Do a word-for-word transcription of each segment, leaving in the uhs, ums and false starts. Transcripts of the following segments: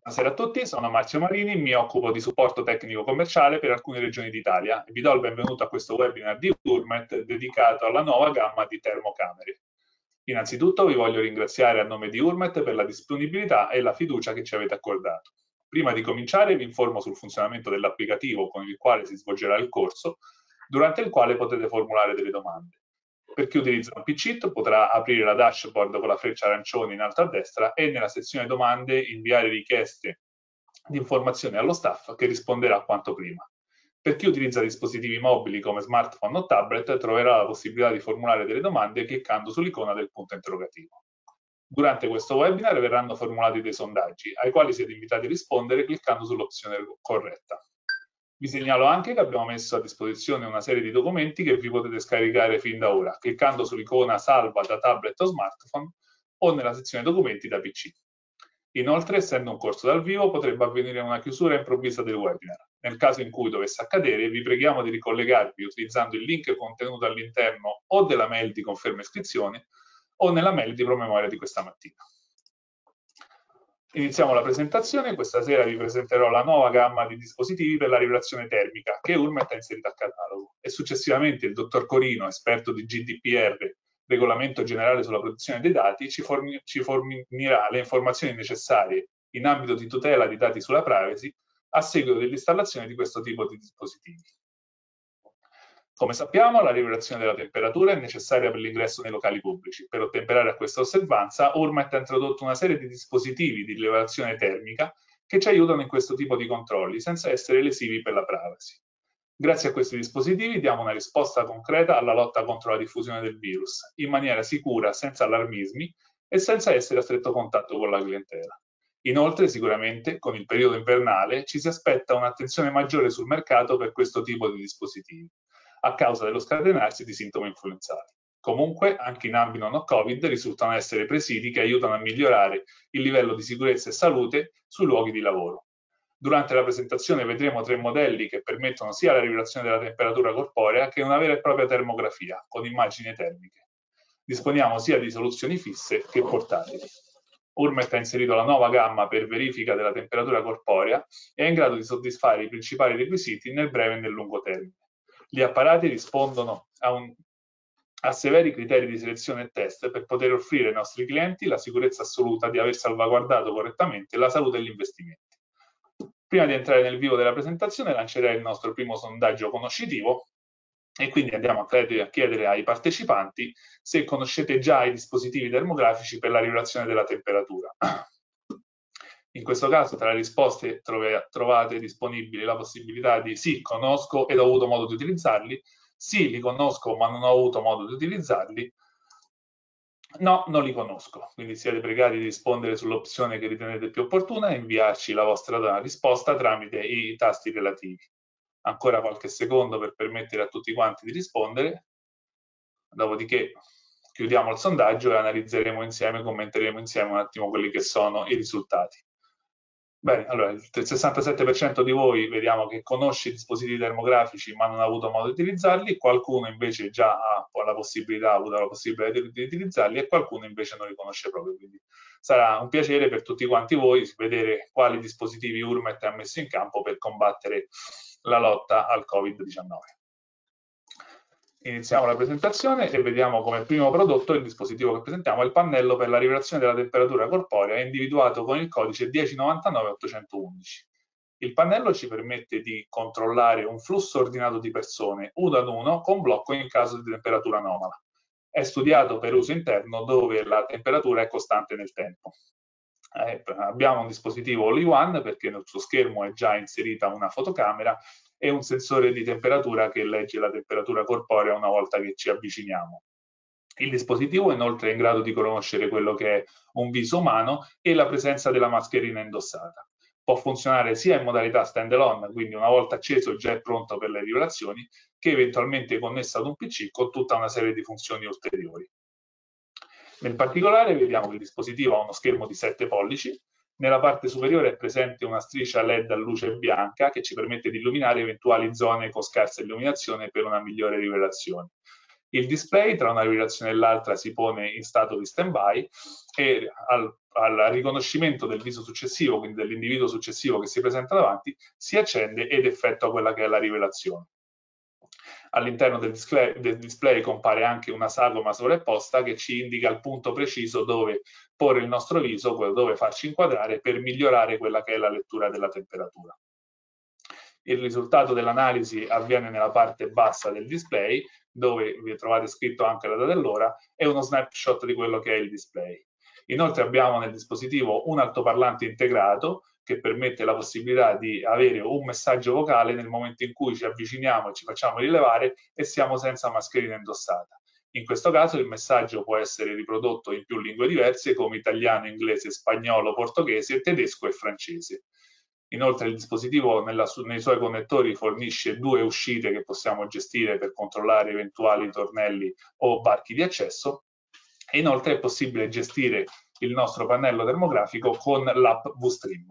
Buonasera a tutti, sono Marzio Marini, mi occupo di supporto tecnico commerciale per alcune regioni d'Italia e vi do il benvenuto a questo webinar di Urmet dedicato alla nuova gamma di termocamere. Innanzitutto vi voglio ringraziare a nome di Urmet per la disponibilità e la fiducia che ci avete accordato. Prima di cominciare vi informo sul funzionamento dell'applicativo con il quale si svolgerà il corso, durante il quale potete formulare delle domande. Per chi utilizza un P C potrà aprire la dashboard con la freccia arancione in alto a destra e nella sezione domande inviare richieste di informazioni allo staff che risponderà quanto prima. Per chi utilizza dispositivi mobili come smartphone o tablet troverà la possibilità di formulare delle domande cliccando sull'icona del punto interrogativo. Durante questo webinar verranno formulati dei sondaggi ai quali siete invitati a rispondere cliccando sull'opzione corretta. Vi segnalo anche che abbiamo messo a disposizione una serie di documenti che vi potete scaricare fin da ora, cliccando sull'icona salva da tablet o smartphone o nella sezione documenti da P C. Inoltre, essendo un corso dal vivo, potrebbe avvenire una chiusura improvvisa del webinar. Nel caso in cui dovesse accadere, vi preghiamo di ricollegarvi utilizzando il link contenuto all'interno o della mail di conferma iscrizione o nella mail di promemoria di questa mattina. Iniziamo la presentazione. Questa sera vi presenterò la nuova gamma di dispositivi per la rivelazione termica che Urmet ha inserito a catalogo e successivamente il dottor Corino, esperto di G D P R, Regolamento Generale sulla Protezione dei Dati, ci, forni ci fornirà le informazioni necessarie in ambito di tutela di dati sulla privacy a seguito dell'installazione di questo tipo di dispositivi. Come sappiamo, la rivelazione della temperatura è necessaria per l'ingresso nei locali pubblici. Per ottemperare a questa osservanza, Urmet ha introdotto una serie di dispositivi di rilevazione termica che ci aiutano in questo tipo di controlli, senza essere lesivi per la privacy. Grazie a questi dispositivi diamo una risposta concreta alla lotta contro la diffusione del virus, in maniera sicura, senza allarmismi e senza essere a stretto contatto con la clientela. Inoltre, sicuramente, con il periodo invernale ci si aspetta un'attenzione maggiore sul mercato per questo tipo di dispositivi, a causa dello scatenarsi di sintomi influenzali. Comunque, anche in ambito no Covid risultano essere presidi che aiutano a migliorare il livello di sicurezza e salute sui luoghi di lavoro. Durante la presentazione vedremo tre modelli che permettono sia la rivelazione della temperatura corporea che una vera e propria termografia con immagini termiche. Disponiamo sia di soluzioni fisse che portatili. Urmet ha inserito la nuova gamma per verifica della temperatura corporea e è in grado di soddisfare i principali requisiti nel breve e nel lungo termine. Gli apparati rispondono a, un, a severi criteri di selezione e test per poter offrire ai nostri clienti la sicurezza assoluta di aver salvaguardato correttamente la salute e gli investimenti. Prima di entrare nel vivo della presentazione lancerei il nostro primo sondaggio conoscitivo e quindi andiamo a chiedere ai partecipanti se conoscete già i dispositivi termografici per la rivelazione della temperatura. In questo caso tra le risposte trovate disponibili la possibilità di sì, conosco ed ho avuto modo di utilizzarli, sì, li conosco ma non ho avuto modo di utilizzarli, no, non li conosco. Quindi siete pregati di rispondere sull'opzione che ritenete più opportuna e inviarci la vostra risposta tramite i tasti relativi. Ancora qualche secondo per permettere a tutti quanti di rispondere, dopodiché chiudiamo il sondaggio e analizzeremo insieme, commenteremo insieme un attimo quelli che sono i risultati. Bene, allora il sessantasette per cento di voi vediamo che conosce i dispositivi termografici ma non ha avuto modo di utilizzarli, qualcuno invece già ha la possibilità, ha avuto la possibilità di, di utilizzarli e qualcuno invece non li conosce proprio. Quindi sarà un piacere per tutti quanti voi vedere quali dispositivi Urmet ha messo in campo per combattere la lotta al Covid diciannove. Iniziamo la presentazione e vediamo come primo prodotto il dispositivo che presentiamo, il pannello per la rivelazione della temperatura corporea individuato con il codice dieci novantanove ottocentoundici. Il pannello ci permette di controllare un flusso ordinato di persone, uno ad uno, con blocco in caso di temperatura anomala. È studiato per uso interno dove la temperatura è costante nel tempo. Eh, abbiamo un dispositivo all in one perché nel suo schermo è già inserita una fotocamera e un sensore di temperatura che legge la temperatura corporea una volta che ci avviciniamo. Il dispositivo è inoltre in grado di conoscere quello che è un viso umano e la presenza della mascherina indossata. Può funzionare sia in modalità stand-alone, quindi una volta acceso già è pronto per le rivelazioni, che eventualmente connesso ad un P C con tutta una serie di funzioni ulteriori. Nel particolare vediamo che il dispositivo ha uno schermo di sette pollici, nella parte superiore è presente una striscia L E D a luce bianca che ci permette di illuminare eventuali zone con scarsa illuminazione per una migliore rivelazione. Il display tra una rivelazione e l'altra si pone in stato di stand-by e al, al riconoscimento del viso successivo, quindi dell'individuo successivo che si presenta davanti, si accende ed effettua quella che è la rivelazione. All'interno del display, del display compare anche una sagoma sovrapposta che ci indica il punto preciso dove porre il nostro viso, dove farci inquadrare per migliorare quella che è la lettura della temperatura. Il risultato dell'analisi avviene nella parte bassa del display, dove vi trovate scritto anche la data dell'ora, e uno snapshot di quello che è il display. Inoltre abbiamo nel dispositivo un altoparlante integrato che permette la possibilità di avere un messaggio vocale nel momento in cui ci avviciniamo e ci facciamo rilevare e siamo senza mascherina indossata. In questo caso il messaggio può essere riprodotto in più lingue diverse come italiano, inglese, spagnolo, portoghese, tedesco e francese. Inoltre il dispositivo nella, nei suoi connettori fornisce due uscite che possiamo gestire per controllare eventuali tornelli o varchi di accesso. E inoltre è possibile gestire il nostro pannello termografico con l'app VStream.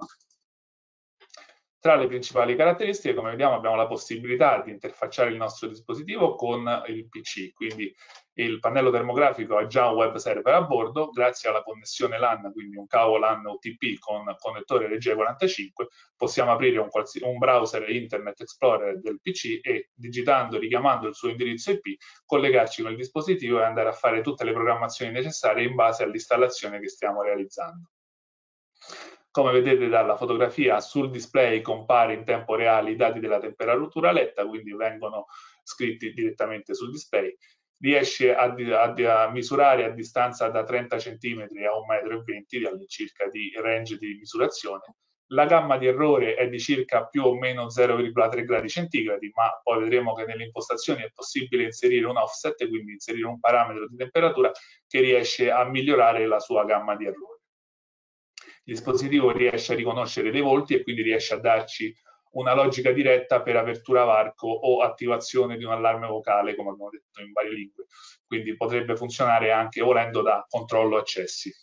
Tra le principali caratteristiche, come vediamo, abbiamo la possibilità di interfacciare il nostro dispositivo con il P C, quindi il pannello termografico ha già un web server a bordo, grazie alla connessione LAN, quindi un cavo LAN U T P con connettore R J quarantacinque, possiamo aprire un, un browser Internet Explorer del P C e digitando, richiamando il suo indirizzo I P, collegarci con il dispositivo e andare a fare tutte le programmazioni necessarie in base all'installazione che stiamo realizzando. Come vedete dalla fotografia, sul display compare in tempo reale i dati della temperatura letta, quindi vengono scritti direttamente sul display. Riesce a, a, a misurare a distanza da trenta centimetri a un metro e venti all'incirca di range di misurazione. La gamma di errore è di circa più o meno zero virgola tre gradi centigradi, ma poi vedremo che nelle impostazioni è possibile inserire un offset, quindi inserire un parametro di temperatura che riesce a migliorare la sua gamma di errore. Il dispositivo riesce a riconoscere dei volti e quindi riesce a darci una logica diretta per apertura varco o attivazione di un allarme vocale, come abbiamo detto in varie lingue. Quindi potrebbe funzionare anche volendo da controllo accessi.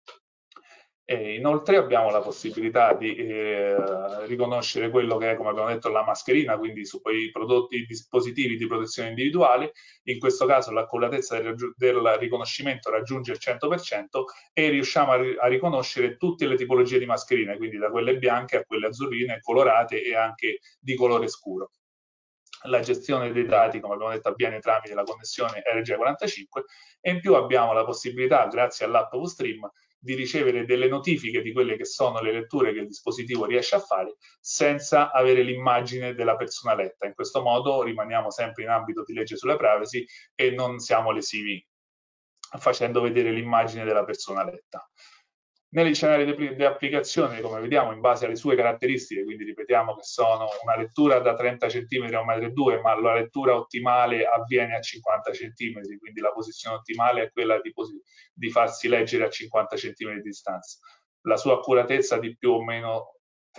E inoltre abbiamo la possibilità di eh, riconoscere quello che è, come abbiamo detto, la mascherina, quindi su quei prodotti, dispositivi di protezione individuale. In questo caso l'accuratezza del, del riconoscimento raggiunge il cento per cento e riusciamo a, a riconoscere tutte le tipologie di mascherine, quindi da quelle bianche a quelle azzurrine, colorate e anche di colore scuro. La gestione dei dati, come abbiamo detto, avviene tramite la connessione R J quarantacinque e in più abbiamo la possibilità, grazie all'app VStream, di ricevere delle notifiche di quelle che sono le letture che il dispositivo riesce a fare senza avere l'immagine della persona letta. In questo modo rimaniamo sempre in ambito di legge sulla privacy e non siamo lesivi facendo vedere l'immagine della persona letta. Negli scenari di applicazione, come vediamo, in base alle sue caratteristiche, quindi ripetiamo che sono una lettura da trenta centimetri a un metro e due, ma la lettura ottimale avviene a cinquanta centimetri, quindi la posizione ottimale è quella di, di farsi leggere a cinquanta centimetri di distanza. La sua accuratezza di più o meno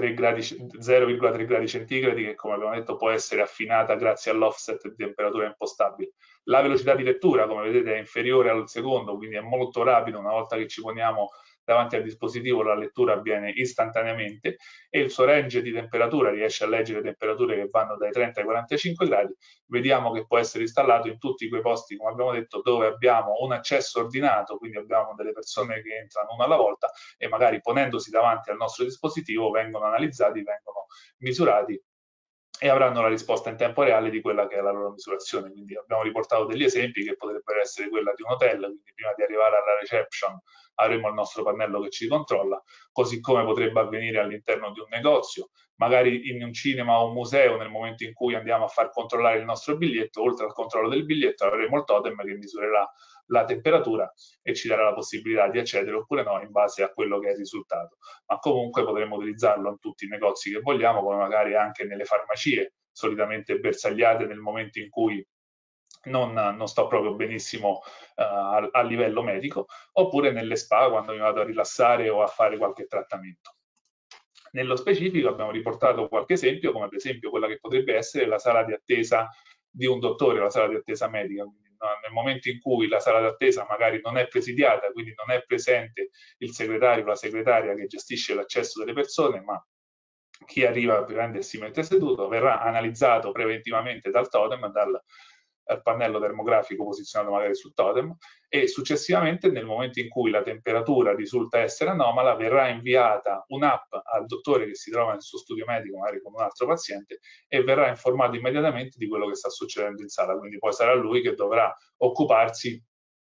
zero virgola tre gradi centigradi, che come abbiamo detto può essere affinata grazie all'offset di temperatura impostabile. La velocità di lettura, come vedete, è inferiore al secondo, quindi è molto rapido. Una volta che ci poniamo davanti al dispositivo la lettura avviene istantaneamente e il suo range di temperatura riesce a leggere temperature che vanno dai trenta ai quarantacinque gradi. Vediamo che può essere installato in tutti quei posti, come abbiamo detto, dove abbiamo un accesso ordinato, quindi abbiamo delle persone che entrano una alla volta e magari ponendosi davanti al nostro dispositivo vengono analizzati, vengono misurati e avranno la risposta in tempo reale di quella che è la loro misurazione. Quindi abbiamo riportato degli esempi che potrebbero essere quella di un hotel, quindi prima di arrivare alla reception avremo il nostro pannello che ci controlla, così come potrebbe avvenire all'interno di un negozio, magari in un cinema o un museo, nel momento in cui andiamo a far controllare il nostro biglietto, oltre al controllo del biglietto avremo il totem che misurerà la temperatura e ci darà la possibilità di accedere oppure no in base a quello che è il risultato. Ma comunque potremo utilizzarlo in tutti i negozi che vogliamo, come magari anche nelle farmacie, solitamente bersagliate nel momento in cui non, non sto proprio benissimo uh, a, a livello medico, oppure nelle spa quando mi vado a rilassare o a fare qualche trattamento. Nello specifico abbiamo riportato qualche esempio, come ad esempio quella che potrebbe essere la sala di attesa di un dottore, la sala di attesa medica. Quindi, no, nel momento in cui la sala di attesa magari non è presidiata, quindi non è presente il segretario o la segretaria che gestisce l'accesso delle persone, ma chi arriva prende e si mette seduto, verrà analizzato preventivamente dal totem, dal, eh, pannello termografico posizionato magari sul totem, e successivamente nel momento in cui la temperatura risulta essere anomala verrà inviata un'app al dottore che si trova nel suo studio medico, magari con un altro paziente, e verrà informato immediatamente di quello che sta succedendo in sala, quindi poi sarà lui che dovrà occuparsi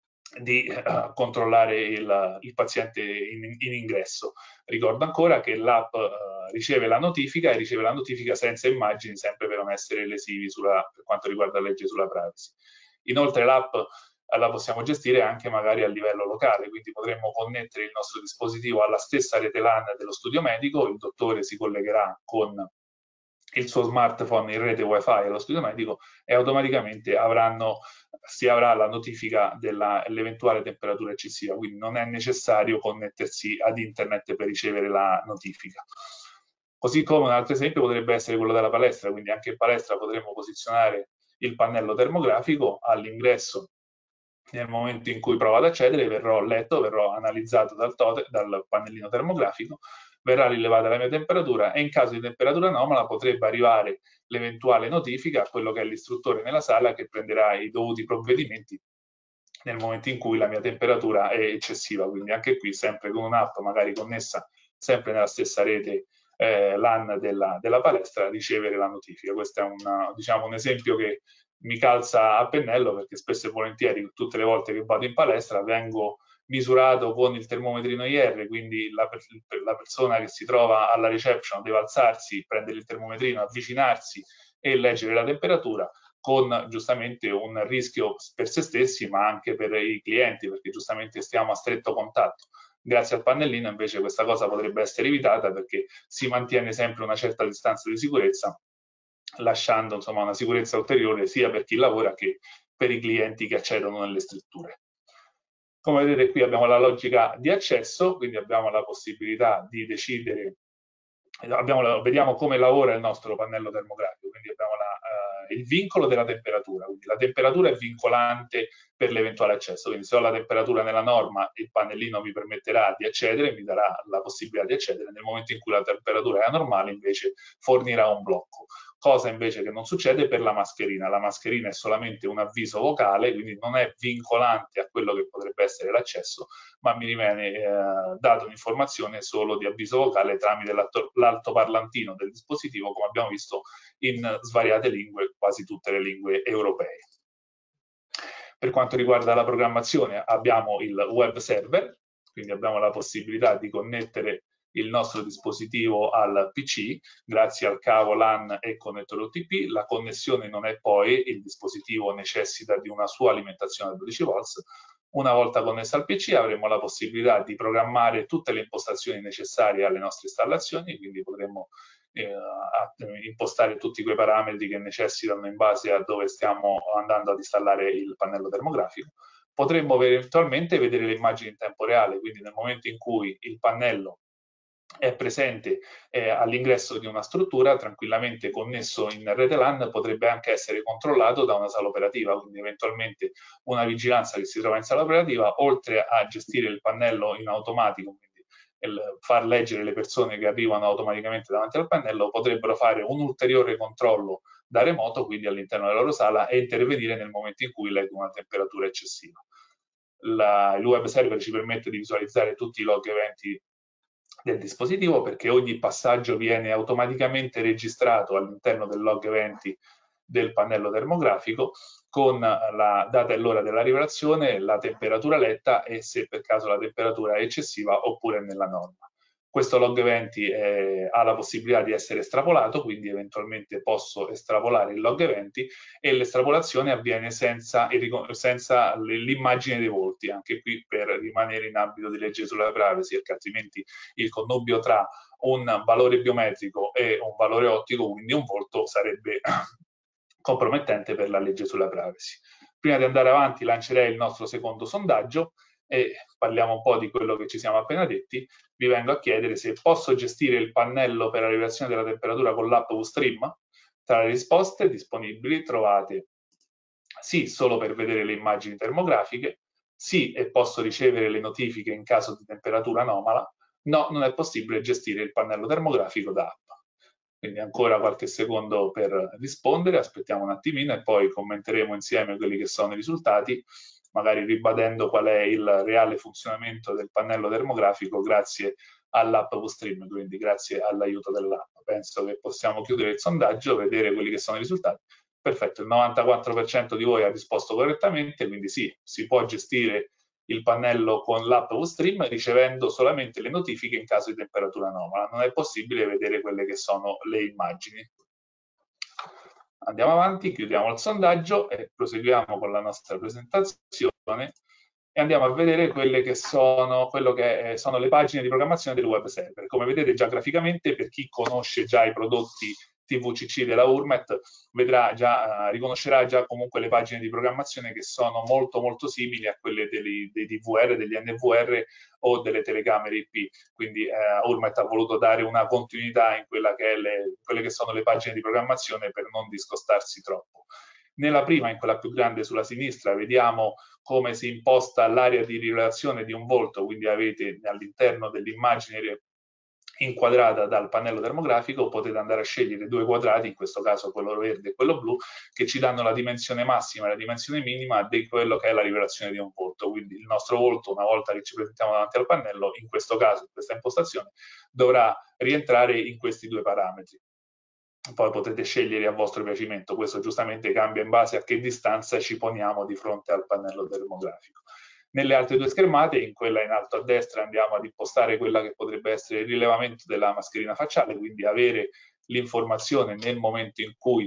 di uh, controllare il, il paziente in, in ingresso. Ricordo ancora che l'app uh, riceve la notifica e riceve la notifica senza immagini, sempre per non essere lesivi sulla, per quanto riguarda la legge sulla privacy. Inoltre l'app uh, la possiamo gestire anche magari a livello locale, quindi potremmo connettere il nostro dispositivo alla stessa rete LAN dello studio medico, il dottore si collegherà con il suo smartphone in rete wifi allo studio medico e automaticamente avranno, si avrà la notifica dell'eventuale temperatura eccessiva, quindi non è necessario connettersi ad internet per ricevere la notifica. Così come un altro esempio potrebbe essere quello della palestra, quindi anche in palestra potremmo posizionare il pannello termografico all'ingresso. Nel momento in cui provo ad accedere verrò letto, verrò analizzato dal, totem, dal pannellino termografico, verrà rilevata la mia temperatura e in caso di temperatura anomala potrebbe arrivare l'eventuale notifica a quello che è l'istruttore nella sala che prenderà i dovuti provvedimenti nel momento in cui la mia temperatura è eccessiva. Quindi anche qui sempre con un'app magari connessa sempre nella stessa rete eh, LAN della, della palestra ricevere la notifica. Questo è una, diciamo, un esempio che mi calza a pennello perché spesso e volentieri tutte le volte che vado in palestra vengo misurato con il termometrino I R, quindi la, la persona che si trova alla reception deve alzarsi, prendere il termometrino, avvicinarsi e leggere la temperatura, con giustamente un rischio per se stessi ma anche per i clienti, perché giustamente stiamo a stretto contatto. Grazie al pannellino invece questa cosa potrebbe essere evitata perché si mantiene sempre una certa distanza di sicurezza, lasciando insomma una sicurezza ulteriore sia per chi lavora che per i clienti che accedono nelle strutture. Come vedete qui abbiamo la logica di accesso, quindi abbiamo la possibilità di decidere, abbiamo, vediamo come lavora il nostro pannello termografico, quindi abbiamo la, uh, il vincolo della temperatura, quindi la temperatura è vincolante per l'eventuale accesso, quindi se ho la temperatura nella norma il pannellino mi permetterà di accedere, mi darà la possibilità di accedere, nel momento in cui la temperatura è anormale invece fornirà un blocco. Cosa invece che non succede per la mascherina. La mascherina è solamente un avviso vocale, quindi non è vincolante a quello che potrebbe essere l'accesso, ma mi rimane eh, data un'informazione solo di avviso vocale tramite l'altoparlantino del dispositivo, come abbiamo visto in svariate lingue, quasi tutte le lingue europee. Per quanto riguarda la programmazione abbiamo il web server, quindi abbiamo la possibilità di connettere il nostro dispositivo al P C grazie al cavo LAN e connettore O T P. La connessione non è poi, il dispositivo necessita di una sua alimentazione a dodici volt. Una volta connessa al P C avremo la possibilità di programmare tutte le impostazioni necessarie alle nostre installazioni, quindi potremo eh, impostare tutti quei parametri che necessitano in base a dove stiamo andando ad installare il pannello termografico. Potremmo eventualmente vedere le immagini in tempo reale, quindi nel momento in cui il pannello è presente eh, all'ingresso di una struttura, tranquillamente connesso in rete LAN, potrebbe anche essere controllato da una sala operativa, quindi eventualmente una vigilanza che si trova in sala operativa, oltre a gestire il pannello in automatico, quindi il far leggere le persone che arrivano automaticamente davanti al pannello, potrebbero fare un ulteriore controllo da remoto, quindi all'interno della loro sala, e intervenire nel momento in cui leggono una temperatura eccessiva. La, il web server ci permette di visualizzare tutti i log eventi del dispositivo perché ogni passaggio viene automaticamente registrato all'interno del log eventi del pannello termografico con la data e l'ora della rivelazione, la temperatura letta e se per caso la temperatura è eccessiva oppure nella norma. Questo log eventi eh, ha la possibilità di essere estrapolato, quindi eventualmente posso estrapolare il log eventi e l'estrapolazione avviene senza, senza l'immagine dei volti, anche qui per rimanere in ambito di legge sulla privacy, perché altrimenti il connubio tra un valore biometrico e un valore ottico, quindi un volto, sarebbe compromettente per la legge sulla privacy. Prima di andare avanti lancerei il nostro secondo sondaggio e parliamo un po' di quello che ci siamo appena detti. Vi vengo a chiedere se posso gestire il pannello per la rivelazione della temperatura con l'app VStream. Tra le risposte disponibili trovate sì solo per vedere le immagini termografiche, sì e posso ricevere le notifiche in caso di temperatura anomala, no non è possibile gestire il pannello termografico da app. Quindi ancora qualche secondo per rispondere, aspettiamo un attimino e poi commenteremo insieme quelli che sono i risultati, magari ribadendo qual è il reale funzionamento del pannello termografico grazie all'app VuStream, quindi grazie all'aiuto dell'app. Penso che possiamo chiudere il sondaggio, vedere quelli che sono i risultati. Perfetto, il novantaquattro per cento di voi ha risposto correttamente, quindi sì, si può gestire il pannello con l'app VuStream ricevendo solamente le notifiche in caso di temperatura anomala. Non è possibile vedere quelle che sono le immagini. Andiamo avanti, chiudiamo il sondaggio e proseguiamo con la nostra presentazione e andiamo a vedere quelle che sono, quello che sono le pagine di programmazione del web server. Come vedete già graficamente, per chi conosce già i prodotti T V C C della Urmet, vedrà già, uh, riconoscerà già comunque le pagine di programmazione che sono molto molto simili a quelle dei, dei D V R, degli N V R o delle telecamere I P. Quindi eh, Urmet ha voluto dare una continuità in quella che è le, quelle che sono le pagine di programmazione per non discostarsi troppo. Nella prima, in quella più grande sulla sinistra, vediamo come si imposta l'area di rilevazione di un volto, quindi avete all'interno dell'immagine inquadrata dal pannello termografico, potete andare a scegliere due quadrati, in questo caso quello verde e quello blu, che ci danno la dimensione massima e la dimensione minima di quello che è la rivelazione di un volto. Quindi il nostro volto, una volta che ci presentiamo davanti al pannello, in questo caso, in questa impostazione, dovrà rientrare in questi due parametri. Poi potete scegliere a vostro piacimento, questo giustamente cambia in base a che distanza ci poniamo di fronte al pannello termografico. Nelle altre due schermate, in quella in alto a destra andiamo ad impostare quella che potrebbe essere il rilevamento della mascherina facciale, quindi avere l'informazione nel momento in cui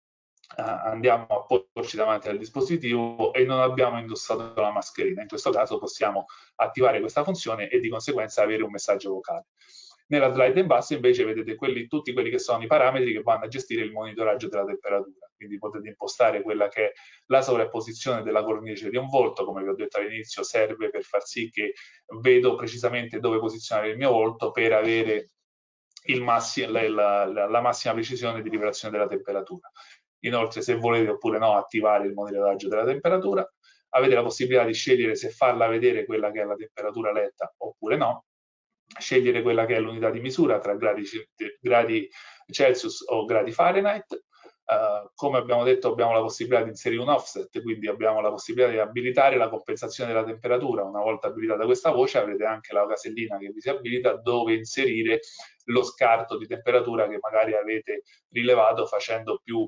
uh, andiamo a porci davanti al dispositivo e non abbiamo indossato la mascherina. In questo caso possiamo attivare questa funzione e di conseguenza avere un messaggio vocale. Nella slide in basso invece vedete quelli, tutti quelli che sono i parametri che vanno a gestire il monitoraggio della temperatura, quindi potete impostare quella che è la sovrapposizione della cornice di un volto, come vi ho detto all'inizio serve per far sì che vedo precisamente dove posizionare il mio volto per avere il massi, la, la, la massima precisione di rivelazione della temperatura. Inoltre se volete oppure no attivare il monitoraggio della temperatura, avete la possibilità di scegliere se farla vedere quella che è la temperatura letta oppure no, scegliere quella che è l'unità di misura tra gradi, gradi Celsius o gradi Fahrenheit. Uh, come abbiamo detto abbiamo la possibilità di inserire un offset, quindi abbiamo la possibilità di abilitare la compensazione della temperatura. Una volta abilitata questa voce avrete anche la casellina che vi si abilita dove inserire lo scarto di temperatura che magari avete rilevato facendo più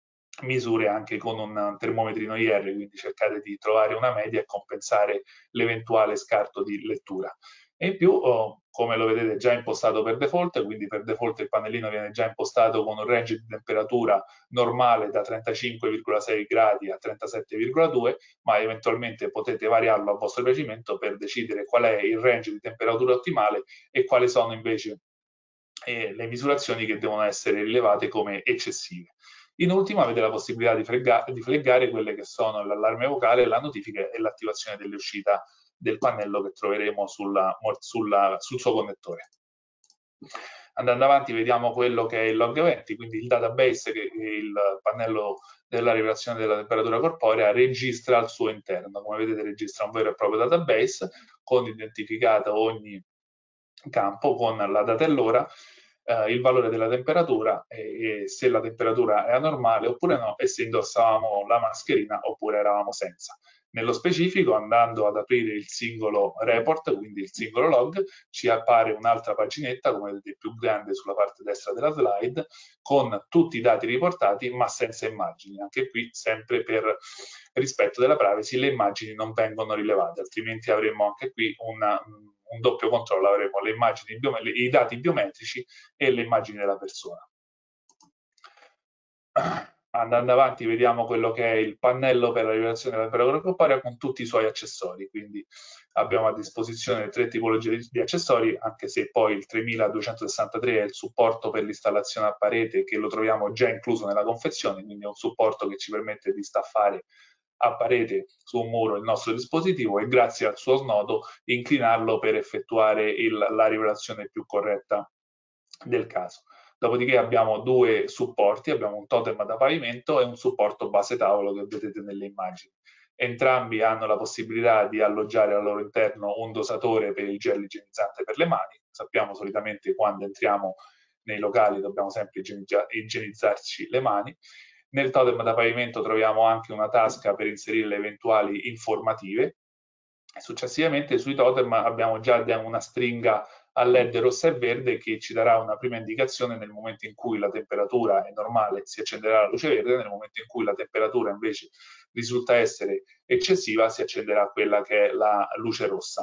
misure anche con un termometrino I R, quindi cercate di trovare una media e compensare l'eventuale scarto di lettura. E in più, oh, come lo vedete, già impostato per default, quindi per default il pannellino viene già impostato con un range di temperatura normale da trentacinque virgola sei gradi a trentasette virgola due, ma eventualmente potete variarlo a vostro piacimento per decidere qual è il range di temperatura ottimale e quali sono invece eh, le misurazioni che devono essere rilevate come eccessive. In ultimo avete la possibilità di, di fleggare quelle che sono l'allarme vocale, la notifica e l'attivazione dell'uscita del pannello che troveremo sulla, sulla, sul suo connettore. Andando avanti vediamo quello che è il log eventi, quindi il database che il pannello della rivelazione della temperatura corporea registra al suo interno. Come vedete registra un vero e proprio database con identificato ogni campo con la data e l'ora, eh, il valore della temperatura e, e se la temperatura è anormale oppure no e se indossavamo la mascherina oppure eravamo senza. Nello specifico, andando ad aprire il singolo report, quindi il singolo log, ci appare un'altra paginetta, come vedete più grande sulla parte destra della slide, con tutti i dati riportati ma senza immagini. Anche qui, sempre per rispetto della privacy, le immagini non vengono rilevate, altrimenti avremmo anche qui una, un doppio controllo, avremo le immagini, i dati biometrici e le immagini della persona. Andando avanti vediamo quello che è il pannello per la rivelazione della temperatura corporea con tutti i suoi accessori, quindi abbiamo a disposizione tre tipologie di accessori, anche se poi il tremiladuecentosessantatré è il supporto per l'installazione a parete che lo troviamo già incluso nella confezione, quindi è un supporto che ci permette di staffare a parete su un muro il nostro dispositivo e grazie al suo snodo inclinarlo per effettuare il, la rivelazione più corretta del caso. Dopodiché abbiamo due supporti, abbiamo un totem da pavimento e un supporto base tavolo che vedete nelle immagini. Entrambi hanno la possibilità di alloggiare al loro interno un dosatore per il gel igienizzante per le mani. Sappiamo solitamente quando entriamo nei locali dobbiamo sempre igienizzarci le mani. Nel totem da pavimento troviamo anche una tasca per inserire le eventuali informative. Successivamente sui totem abbiamo già una stringa a led rossa e verde che ci darà una prima indicazione nel momento in cui la temperatura è normale, si accenderà la luce verde, nel momento in cui la temperatura invece risulta essere eccessiva si accenderà quella che è la luce rossa.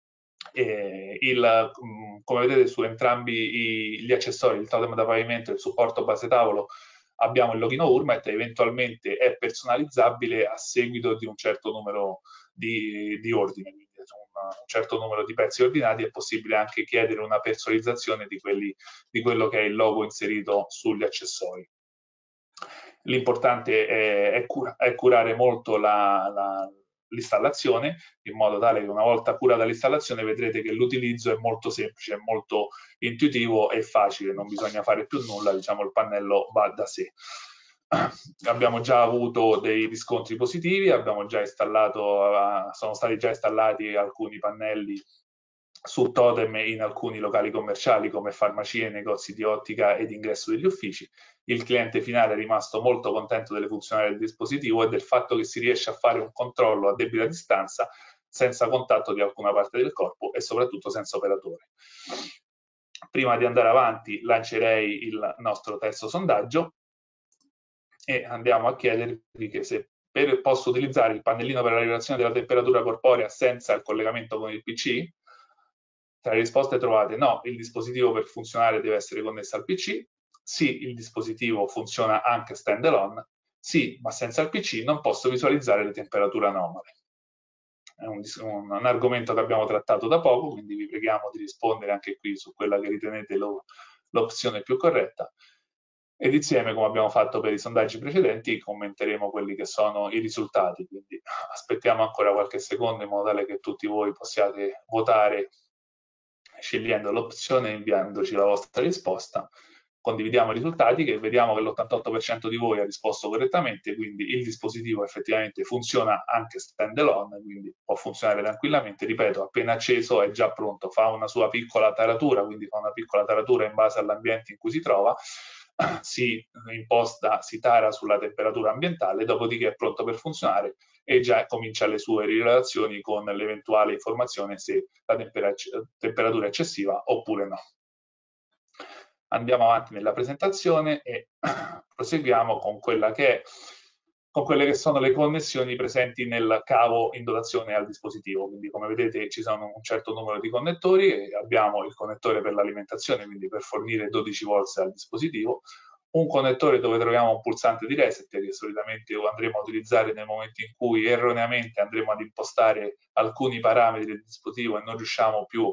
E il, come vedete su entrambi gli accessori, il totem da pavimento e il supporto base tavolo, abbiamo il logino Urmet, eventualmente è personalizzabile a seguito di un certo numero di, di ordini, quindi un certo numero di pezzi ordinati è possibile anche chiedere una personalizzazione di, quelli, di quello che è il logo inserito sugli accessori. L'importante è, è, cura, è curare molto la, la l'installazione, in modo tale che una volta curata l'installazione vedrete che l'utilizzo è molto semplice, è molto intuitivo e facile, non bisogna fare più nulla, diciamo il pannello va da sé. Abbiamo già avuto dei riscontri positivi, abbiamo già installato, sono stati già installati alcuni pannelli su totem in alcuni locali commerciali come farmacie, negozi di ottica ed ingresso degli uffici. Il cliente finale è rimasto molto contento delle funzionalità del dispositivo e del fatto che si riesce a fare un controllo a debita distanza senza contatto di alcuna parte del corpo e soprattutto senza operatore. Prima di andare avanti lancerei il nostro terzo sondaggio e andiamo a chiedervi che se per, posso utilizzare il pannellino per la regolazione della temperatura corporea senza il collegamento con il P C. Tra le risposte trovate no, il dispositivo per funzionare deve essere connesso al P C, sì, il dispositivo funziona anche stand alone, sì, ma senza il P C non posso visualizzare le temperature anomale. È un, un, un argomento che abbiamo trattato da poco, quindi vi preghiamo di rispondere anche qui su quella che ritenete l'opzione più corretta. Ed insieme, come abbiamo fatto per i sondaggi precedenti, commenteremo quelli che sono i risultati. Quindi aspettiamo ancora qualche secondo in modo tale che tutti voi possiate votare scegliendo l'opzione e inviandoci la vostra risposta. Condividiamo i risultati che vediamo che l'ottantotto per cento di voi ha risposto correttamente, quindi il dispositivo effettivamente funziona anche stand alone, quindi può funzionare tranquillamente. Ripeto, appena acceso è già pronto, fa una sua piccola taratura, quindi fa una piccola taratura in base all'ambiente in cui si trova, si imposta, si tara sulla temperatura ambientale, dopodiché è pronto per funzionare e già comincia le sue rilevazioni con l'eventuale informazione se la temperatura è eccessiva oppure no. Andiamo avanti nella presentazione e proseguiamo con quella che è, con quelle che sono le connessioni presenti nel cavo in dotazione al dispositivo. Quindi come vedete ci sono un certo numero di connettori e abbiamo il connettore per l'alimentazione, quindi per fornire dodici volt al dispositivo, un connettore dove troviamo un pulsante di reset che solitamente andremo a utilizzare nel momento in cui erroneamente andremo ad impostare alcuni parametri del dispositivo e non riusciamo più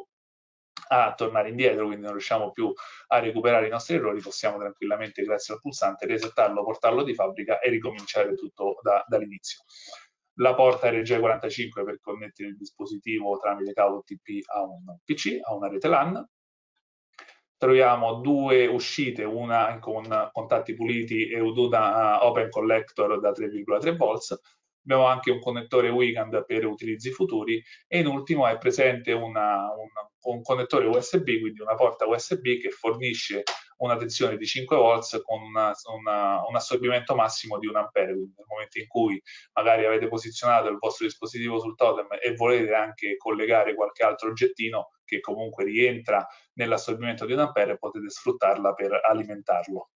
a tornare indietro, quindi non riusciamo più a recuperare i nostri errori, possiamo tranquillamente, grazie al pulsante, resettarlo, portarlo di fabbrica e ricominciare tutto da, dall'inizio. La porta R J quarantacinque per connettere il dispositivo tramite cavo T P a un P C, a una rete LAN. Troviamo due uscite, una con contatti puliti e una open collector da tre virgola tre volt. Abbiamo anche un connettore Wiegand per utilizzi futuri e in ultimo è presente una, un, un connettore U S B, quindi una porta U S B che fornisce una tensione di cinque volt con una, una, un assorbimento massimo di un ampere. Quindi nel momento in cui magari avete posizionato il vostro dispositivo sul totem e volete anche collegare qualche altro oggettino che comunque rientra nell'assorbimento di un ampere, potete sfruttarla per alimentarlo.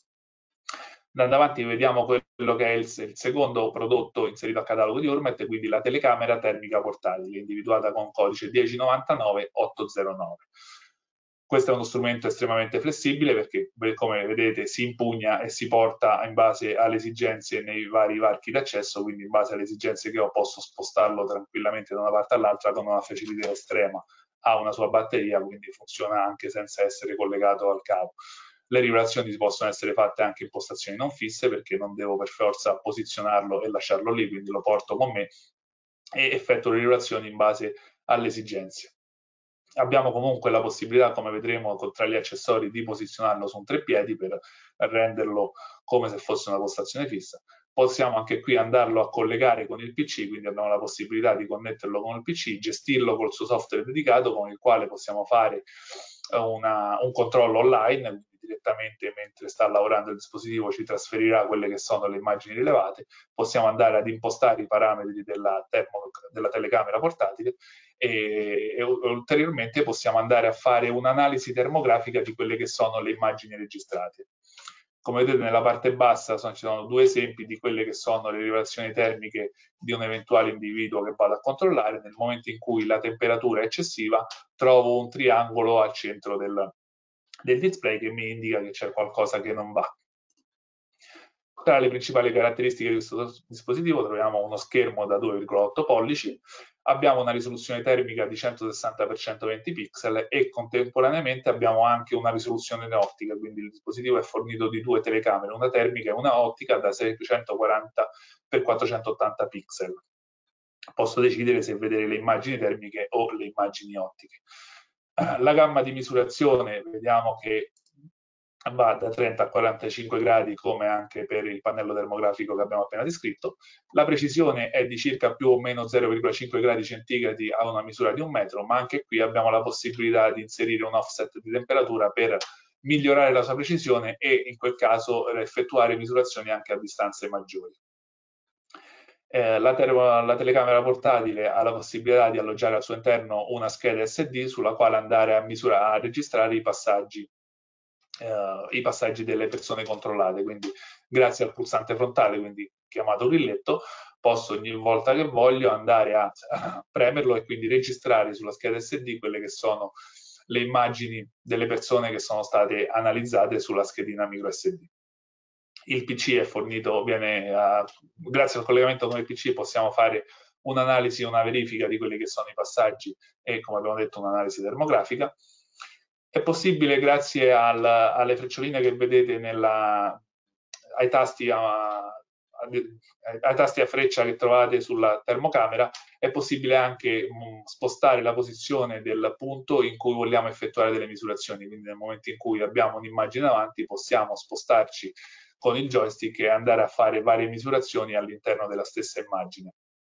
Andando avanti vediamo quello che è il, il secondo prodotto inserito al catalogo di Urmet, quindi la telecamera termica portatile, individuata con codice dieci novantanove ottocentonove. Questo è uno strumento estremamente flessibile perché, come vedete, si impugna e si porta in base alle esigenze nei vari varchi d'accesso, quindi in base alle esigenze che ho posso spostarlo tranquillamente da una parte all'altra con una facilità estrema. Ha una sua batteria, quindi funziona anche senza essere collegato al cavo. Le rivelazioni possono essere fatte anche in postazioni non fisse perché non devo per forza posizionarlo e lasciarlo lì, quindi lo porto con me e effettuo le rivelazioni in base alle esigenze. Abbiamo comunque la possibilità, come vedremo tra gli accessori, di posizionarlo su un treppiedi per renderlo come se fosse una postazione fissa. Possiamo anche qui andarlo a collegare con il P C, quindi abbiamo la possibilità di connetterlo con il P C, gestirlo col suo software dedicato con il quale possiamo fare una, un controllo online, quindi direttamente mentre sta lavorando il dispositivo ci trasferirà quelle che sono le immagini rilevate, possiamo andare ad impostare i parametri della, termo, della telecamera portatile e, e ulteriormente possiamo andare a fare un'analisi termografica di quelle che sono le immagini registrate. Come vedete nella parte bassa sono, ci sono due esempi di quelle che sono le rilevazioni termiche di un eventuale individuo che vado a controllare. Nel momento in cui la temperatura è eccessiva, trovo un triangolo al centro del, del display che mi indica che c'è qualcosa che non va. Tra le principali caratteristiche di questo dispositivo troviamo uno schermo da due virgola otto pollici, abbiamo una risoluzione termica di centosessanta per centoventi pixel e contemporaneamente abbiamo anche una risoluzione ottica, quindi il dispositivo è fornito di due telecamere, una termica e una ottica da seicentoquaranta per quattrocentottanta pixel. Posso decidere se vedere le immagini termiche o le immagini ottiche. La gamma di misurazione vediamo che va da trenta a quarantacinque gradi, come anche per il pannello termografico che abbiamo appena descritto. La precisione è di circa più o meno zero virgola cinque gradi centigradi a una misura di un metro, ma anche qui abbiamo la possibilità di inserire un offset di temperatura per migliorare la sua precisione e in quel caso effettuare misurazioni anche a distanze maggiori. Eh, la, la telecamera portatile ha la possibilità di alloggiare al suo interno una scheda S D sulla quale andare a, misurare, a registrare i passaggi, eh, i passaggi delle persone controllate. Quindi grazie al pulsante frontale, quindi chiamato grilletto, posso ogni volta che voglio andare a, a premerlo e quindi registrare sulla scheda S D quelle che sono le immagini delle persone che sono state analizzate sulla schedina micro S D. Il P C è fornito, viene, uh, grazie al collegamento con il P C possiamo fare un'analisi, una verifica di quelli che sono i passaggi e, come abbiamo detto, un'analisi termografica. È possibile, grazie al, alle freccioline che vedete nella, ai, tasti a, ai tasti a freccia che trovate sulla termocamera, è possibile anche mh, spostare la posizione del punto in cui vogliamo effettuare delle misurazioni. Quindi nel momento in cui abbiamo un'immagine davanti possiamo spostarci con il joystick e andare a fare varie misurazioni all'interno della stessa immagine.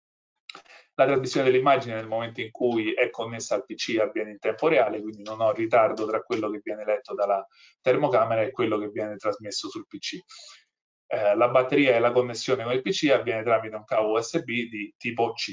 La trasmissione dell'immagine nel momento in cui è connessa al P C avviene in tempo reale, quindi non ho ritardo tra quello che viene letto dalla termocamera e quello che viene trasmesso sul P C. Eh, la batteria e la connessione con il P C avviene tramite un cavo U S B di tipo C.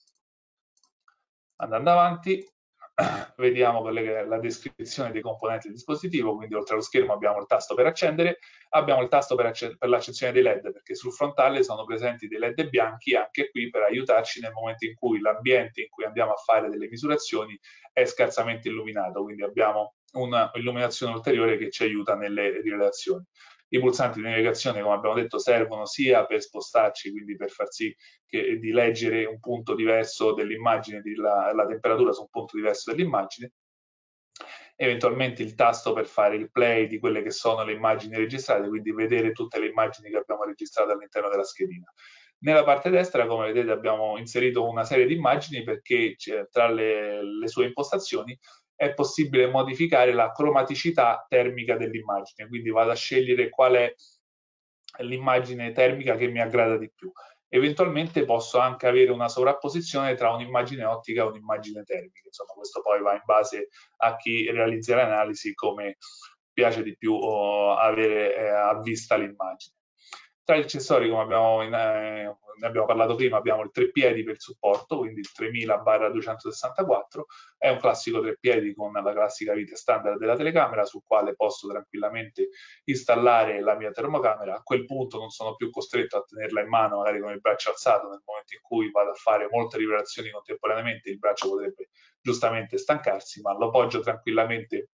Andando avanti, vediamo quelle che è la descrizione dei componenti del dispositivo, quindi oltre allo schermo abbiamo il tasto per accendere, abbiamo il tasto per, per l'accensione dei LED, perché sul frontale sono presenti dei LED bianchi, anche qui per aiutarci nel momento in cui l'ambiente in cui andiamo a fare delle misurazioni è scarsamente illuminato, quindi abbiamo un'illuminazione ulteriore che ci aiuta nelle rilevazioni. I pulsanti di navigazione, come abbiamo detto, servono sia per spostarci, quindi per far sì che, di leggere un punto diverso dell'immagine, la, la temperatura su un punto diverso dell'immagine, eventualmente il tasto per fare il play di quelle che sono le immagini registrate, quindi vedere tutte le immagini che abbiamo registrato all'interno della schedina. Nella parte destra, come vedete, abbiamo inserito una serie di immagini perché tra le, le sue impostazioni è possibile modificare la cromaticità termica dell'immagine, quindi vado a scegliere qual è l'immagine termica che mi aggrada di più. Eventualmente posso anche avere una sovrapposizione tra un'immagine ottica e un'immagine termica, insomma questo poi va in base a chi realizza l'analisi come piace di più oh, avere eh, a vista l'immagine. Tra gli accessori, come abbiamo, in, eh, ne abbiamo parlato prima, abbiamo il treppiedi per il supporto, quindi il tremila duecentosessantaquattro, è un classico treppiedi con la classica vite standard della telecamera, sul quale posso tranquillamente installare la mia termocamera. A quel punto non sono più costretto a tenerla in mano, magari con il braccio alzato, nel momento in cui vado a fare molte rivelazioni contemporaneamente, il braccio potrebbe giustamente stancarsi, ma lo poggio tranquillamente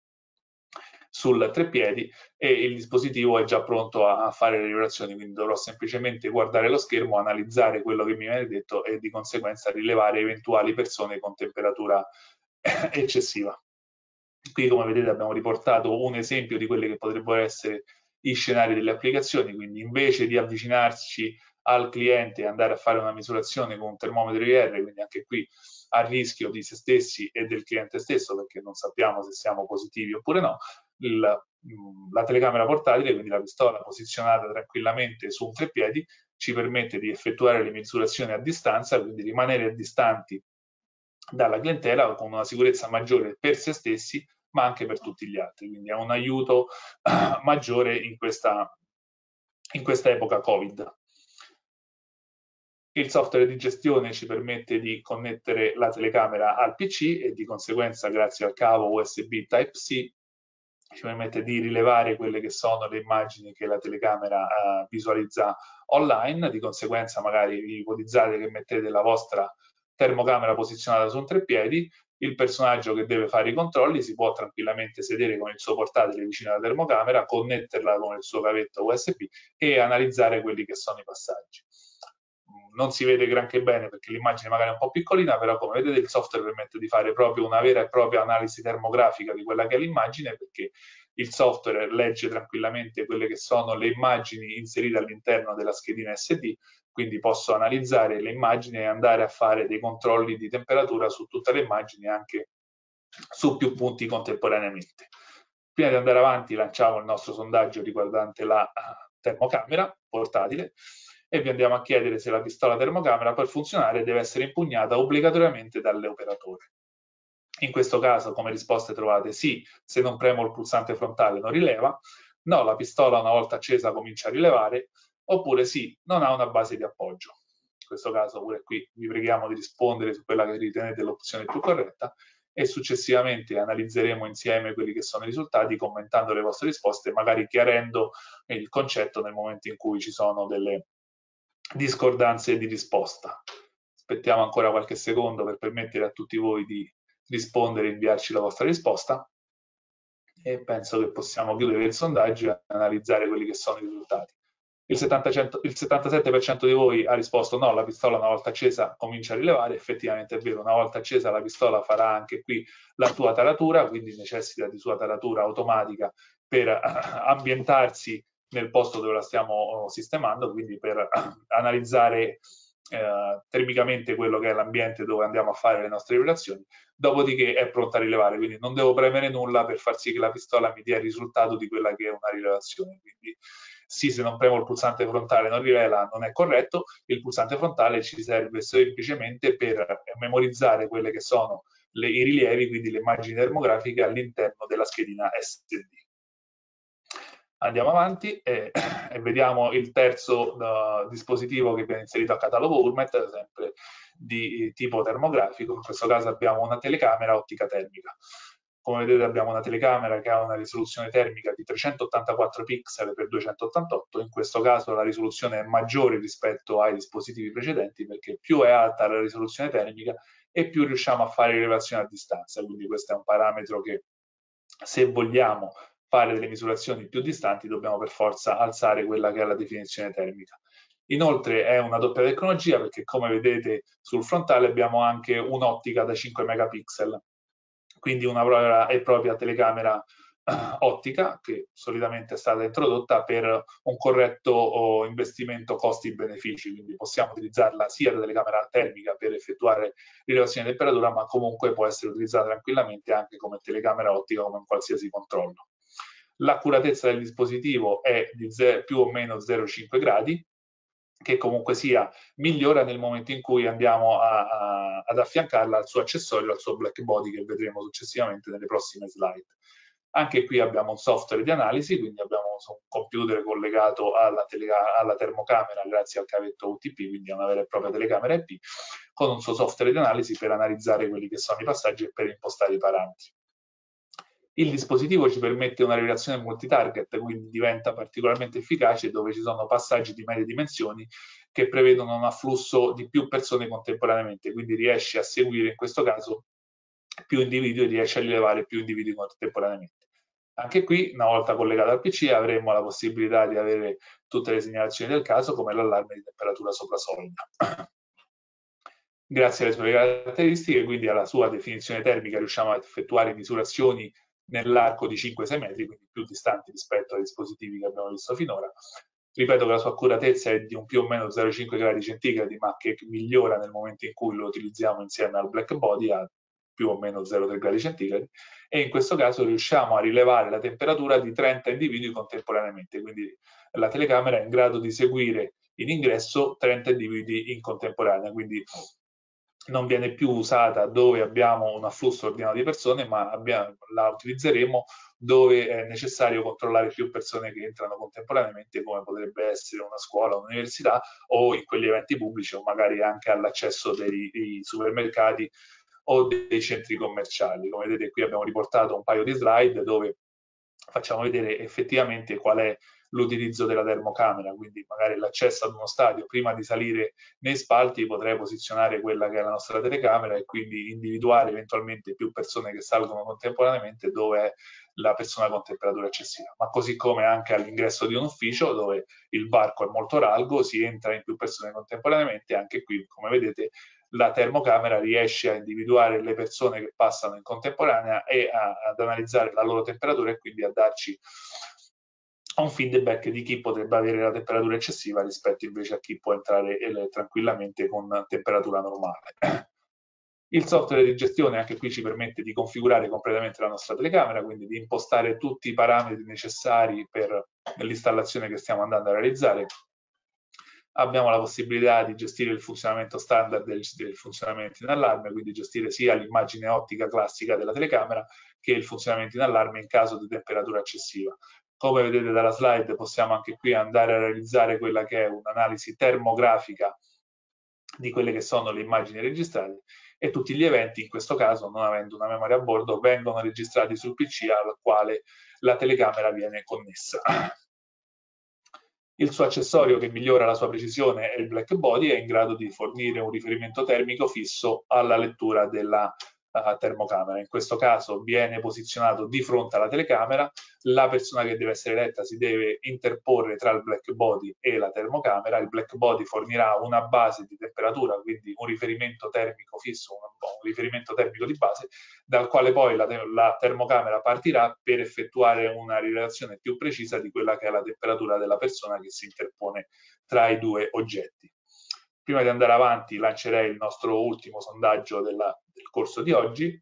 sul treppiedi e il dispositivo è già pronto a fare le rivelazioni, quindi dovrò semplicemente guardare lo schermo, analizzare quello che mi viene detto e di conseguenza rilevare eventuali persone con temperatura eccessiva. Qui, come vedete, abbiamo riportato un esempio di quelli che potrebbero essere i scenari delle applicazioni, quindi invece di avvicinarci al cliente e andare a fare una misurazione con un termometro I R, quindi anche qui a rischio di se stessi e del cliente stesso, perché non sappiamo se siamo positivi oppure no, il, la telecamera portatile, quindi la pistola posizionata tranquillamente su un treppiedi, ci permette di effettuare le misurazioni a distanza, quindi rimanere distanti dalla clientela con una sicurezza maggiore per se stessi, ma anche per tutti gli altri, quindi è un aiuto uh, maggiore in questa, in questa epoca Covid. Il software di gestione ci permette di connettere la telecamera al P C e di conseguenza, grazie al cavo U S B Type-C, ci permette di rilevare quelle che sono le immagini che la telecamera uh, visualizza online. Di conseguenza magari vi ipotizzate che mettete la vostra termocamera posizionata su un treppiedi, il personaggio che deve fare i controlli si può tranquillamente sedere con il suo portatile vicino alla termocamera, connetterla con il suo cavetto U S B e analizzare quelli che sono i passaggi. Non si vede granché bene perché l'immagine magari è un po' piccolina, però come vedete il software permette di fare proprio una vera e propria analisi termografica di quella che è l'immagine, perché il software legge tranquillamente quelle che sono le immagini inserite all'interno della schedina S D, quindi posso analizzare le immagini e andare a fare dei controlli di temperatura su tutte le immagini, anche su più punti contemporaneamente. Prima di andare avanti lanciamo il nostro sondaggio riguardante la termocamera portatile e vi andiamo a chiedere se la pistola termocamera per funzionare deve essere impugnata obbligatoriamente dall'operatore. In questo caso come risposte trovate sì, se non premo il pulsante frontale non rileva, no, la pistola una volta accesa comincia a rilevare, oppure sì, non ha una base di appoggio. In questo caso pure qui vi preghiamo di rispondere su quella che ritenete l'opzione più corretta e successivamente analizzeremo insieme quelli che sono i risultati commentando le vostre risposte, magari chiarendo il concetto nel momento in cui ci sono delle discordanze di risposta. Aspettiamo ancora qualche secondo per permettere a tutti voi di rispondere e inviarci la vostra risposta e penso che possiamo chiudere il sondaggio e analizzare quelli che sono i risultati. Il, settanta, il settantasette per cento di voi ha risposto no, la pistola una volta accesa comincia a rilevare, effettivamente è vero, una volta accesa la pistola farà anche qui la sua taratura, quindi necessita di sua taratura automatica per ambientarsi nel posto dove la stiamo sistemando, quindi per analizzare eh, termicamente quello che è l'ambiente dove andiamo a fare le nostre rivelazioni, dopodiché è pronta a rilevare, quindi non devo premere nulla per far sì che la pistola mi dia il risultato di quella che è una rilevazione. Quindi sì, se non premo il pulsante frontale non rivela, non è corretto, il pulsante frontale ci serve semplicemente per memorizzare quelle che sono le, i rilievi, quindi le immagini termografiche all'interno della schedina S D. Andiamo avanti e, e vediamo il terzo uh, dispositivo che viene inserito a catalogo Urmet, sempre di tipo termografico. In questo caso abbiamo una telecamera ottica termica. Come vedete abbiamo una telecamera che ha una risoluzione termica di trecentottantaquattro pixel per duecentottantotto, in questo caso la risoluzione è maggiore rispetto ai dispositivi precedenti perché più è alta la risoluzione termica e più riusciamo a fare rilevazioni a distanza, quindi questo è un parametro che se vogliamo fare delle misurazioni più distanti dobbiamo per forza alzare quella che è la definizione termica. Inoltre è una doppia tecnologia perché come vedete sul frontale abbiamo anche un'ottica da cinque megapixel, quindi una vera e propria telecamera ottica che solitamente è stata introdotta per un corretto oh, investimento costi-benefici, quindi possiamo utilizzarla sia da telecamera termica per effettuare rilevazione di temperatura, ma comunque può essere utilizzata tranquillamente anche come telecamera ottica come in qualsiasi controllo. L'accuratezza del dispositivo è di più o meno zero virgola cinque gradi, che comunque sia migliora nel momento in cui andiamo a, a, ad affiancarla al suo accessorio, al suo black body che vedremo successivamente nelle prossime slide. Anche qui abbiamo un software di analisi, quindi abbiamo un computer collegato alla, alla termocamera grazie al cavetto U T P, quindi è una vera e propria telecamera I P, con un suo software di analisi per analizzare quelli che sono i passaggi e per impostare i parametri. Il dispositivo ci permette una rivelazione multitarget, quindi diventa particolarmente efficace dove ci sono passaggi di medie dimensioni che prevedono un afflusso di più persone contemporaneamente, quindi riesce a seguire in questo caso più individui e riesce a rilevare più individui contemporaneamente. Anche qui, una volta collegato al P C, avremo la possibilità di avere tutte le segnalazioni del caso, come l'allarme di temperatura soprasoglia. Grazie alle sue caratteristiche, quindi alla sua definizione termica, riusciamo a effettuare misurazioni nell'arco di cinque sei metri, quindi più distanti rispetto ai dispositivi che abbiamo visto finora. Ripeto che la sua accuratezza è di un più o meno zero virgola cinque gradi centigradi, ma che migliora nel momento in cui lo utilizziamo insieme al black body a più o meno zero virgola tre gradi centigradi, e in questo caso riusciamo a rilevare la temperatura di trenta individui contemporaneamente, quindi la telecamera è in grado di seguire in ingresso trenta individui in contemporanea, quindi non viene più usata dove abbiamo un afflusso ordinato di persone, ma abbiamo, la utilizzeremo dove è necessario controllare più persone che entrano contemporaneamente, come potrebbe essere una scuola, un'università, o in quegli eventi pubblici, o magari anche all'accesso dei, dei supermercati o dei centri commerciali. Come vedete qui abbiamo riportato un paio di slide dove facciamo vedere effettivamente qual è l'utilizzo della termocamera, quindi magari l'accesso ad uno stadio, prima di salire nei spalti potrei posizionare quella che è la nostra telecamera e quindi individuare eventualmente più persone che salgono contemporaneamente dove è la persona con temperatura eccessiva, ma così come anche all'ingresso di un ufficio dove il varco è molto largo, si entra in più persone contemporaneamente, anche qui come vedete la termocamera riesce a individuare le persone che passano in contemporanea e a, ad analizzare la loro temperatura e quindi a darci un feedback di chi potrebbe avere la temperatura eccessiva rispetto invece a chi può entrare eh, tranquillamente con temperatura normale. Il software di gestione anche qui ci permette di configurare completamente la nostra telecamera, quindi di impostare tutti i parametri necessari per l'installazione che stiamo andando a realizzare. Abbiamo la possibilità di gestire il funzionamento standard del, del funzionamento in allarme, quindi gestire sia l'immagine ottica classica della telecamera che il funzionamento in allarme in caso di temperatura eccessiva. Come vedete dalla slide possiamo anche qui andare a realizzare quella che è un'analisi termografica di quelle che sono le immagini registrate e tutti gli eventi, in questo caso non avendo una memoria a bordo, vengono registrati sul P C al quale la telecamera viene connessa. Il suo accessorio che migliora la sua precisione è il black body, è in grado di fornire un riferimento termico fisso alla lettura della uh, termocamera. In questo caso viene posizionato di fronte alla telecamera, la persona che deve essere letta si deve interporre tra il black body e la termocamera, il black body fornirà una base di temperatura, quindi un riferimento termico fisso, un, un riferimento termico di base, dal quale poi la, la termocamera partirà per effettuare una rilevazione più precisa di quella che è la temperatura della persona che si interpone tra i due oggetti. Prima di andare avanti lancerei il nostro ultimo sondaggio della, del corso di oggi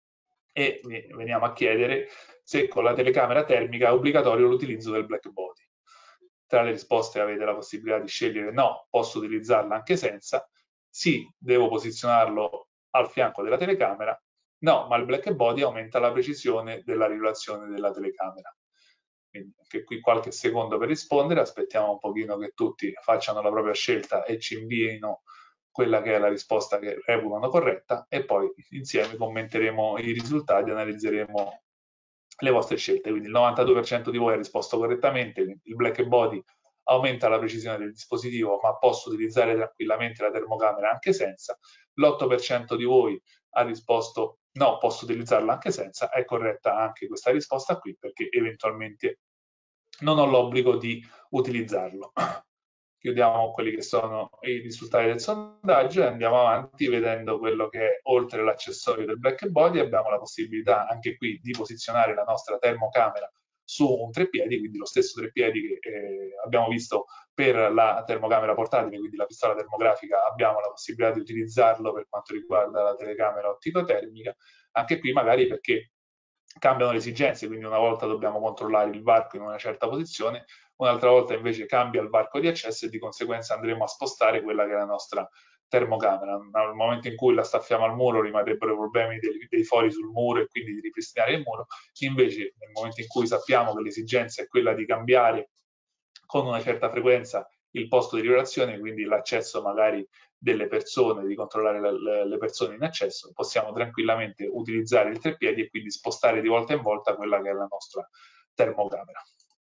e veniamo a chiedere se con la telecamera termica è obbligatorio l'utilizzo del black body. Tra le risposte avete la possibilità di scegliere no, posso utilizzarla anche senza, sì, devo posizionarlo al fianco della telecamera, no, ma il black body aumenta la precisione della rivelazione della telecamera. Quindi anche qui qualche secondo per rispondere, aspettiamo un pochino che tutti facciano la propria scelta e ci inviino quella che è la risposta che reputano corretta e poi insieme commenteremo i risultati e analizzeremo le vostre scelte. Quindi il novantadue per cento di voi ha risposto correttamente, il black body aumenta la precisione del dispositivo, ma posso utilizzare tranquillamente la termocamera anche senza. L'otto per cento di voi ha risposto no, posso utilizzarla anche senza. È corretta anche questa risposta qui perché eventualmente non ho l'obbligo di utilizzarlo. Chiudiamo quelli che sono i risultati del sondaggio e andiamo avanti vedendo quello che è, oltre l'accessorio del black body, abbiamo la possibilità anche qui di posizionare la nostra termocamera su un treppiedi, quindi lo stesso treppiedi che eh, abbiamo visto per la termocamera portatile, quindi la pistola termografica, abbiamo la possibilità di utilizzarlo per quanto riguarda la telecamera ottico-termica, anche qui magari perché cambiano le esigenze, quindi una volta dobbiamo controllare il varco in una certa posizione, un'altra volta invece cambia il varco di accesso e di conseguenza andremo a spostare quella che è la nostra termocamera. Nel momento in cui la staffiamo al muro rimarrebbero problemi dei, dei fori sul muro e quindi di ripristinare il muro, invece nel momento in cui sappiamo che l'esigenza è quella di cambiare con una certa frequenza il posto di rivelazione, quindi l'accesso magari delle persone, di controllare le, le persone in accesso, possiamo tranquillamente utilizzare il treppiedi e quindi spostare di volta in volta quella che è la nostra termocamera.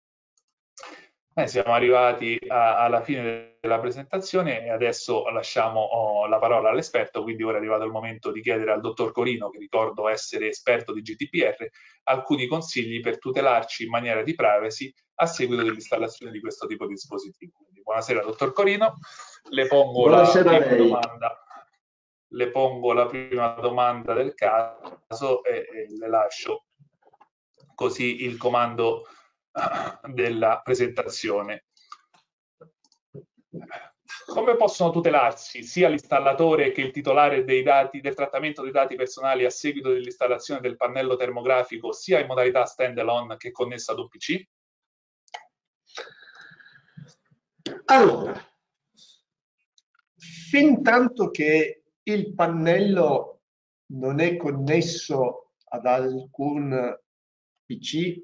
Eh, siamo arrivati a, alla fine della presentazione e adesso lasciamo oh, la parola all'esperto, quindi ora è arrivato il momento di chiedere al dottor Corino, che ricordo essere esperto di G D P R, alcuni consigli per tutelarci in maniera di privacy a seguito dell'installazione di questo tipo di dispositivo. Quindi, buonasera dottor Corino, le pongo Buonasera la a prima lei. domanda. Le pongo la prima domanda del caso e, e le lascio così il comando della presentazione. Come possono tutelarsi sia l'installatore che il titolare dei dati, del trattamento dei dati personali a seguito dell'installazione del pannello termografico sia in modalità stand-alone che connesso ad un P C? Allora, fin tanto che il pannello non è connesso ad alcun P C,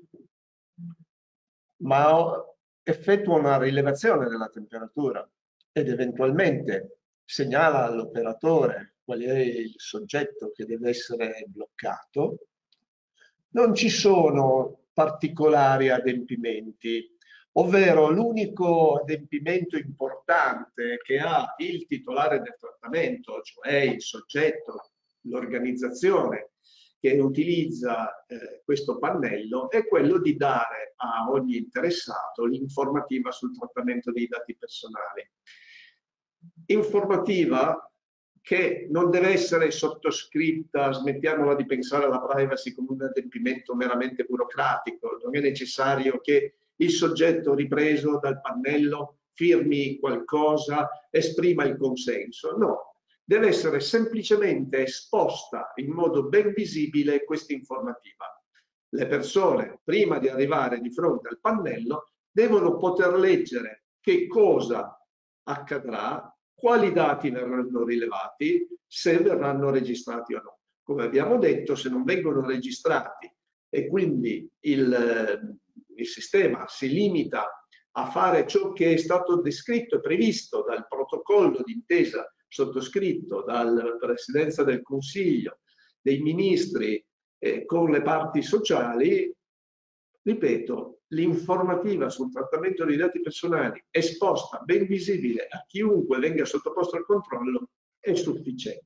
ma effettua una rilevazione della temperatura ed eventualmente segnala all'operatore qual è il soggetto che deve essere bloccato. Non ci sono particolari adempimenti, ovvero l'unico adempimento importante che ha il titolare del trattamento, cioè il soggetto, l'organizzazione che utilizza eh, questo pannello, è quello di dare a ogni interessato l'informativa sul trattamento dei dati personali. Informativa che non deve essere sottoscritta, smettiamola di pensare alla privacy come un adempimento meramente burocratico, non è necessario che il soggetto ripreso dal pannello firmi qualcosa, esprima il consenso, no, deve essere semplicemente esposta in modo ben visibile questa informativa. Le persone, prima di arrivare di fronte al pannello, devono poter leggere che cosa accadrà, quali dati verranno rilevati, se verranno registrati o no. Come abbiamo detto, se non vengono registrati e quindi il, il sistema si limita a fare ciò che è stato descritto e previsto dal protocollo d'intesa sottoscritto dalla Presidenza del Consiglio, dei ministri eh, con le parti sociali, ripeto, l'informativa sul trattamento dei dati personali esposta, ben visibile a chiunque venga sottoposto al controllo, è sufficiente.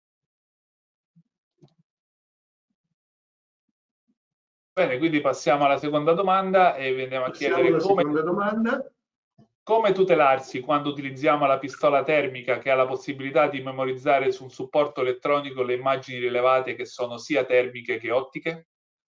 Bene, quindi passiamo alla seconda domanda e veniamo a Passiamo chiedere alla come, seconda domanda. come tutelarsi quando utilizziamo la pistola termica che ha la possibilità di memorizzare su un supporto elettronico le immagini rilevate che sono sia termiche che ottiche?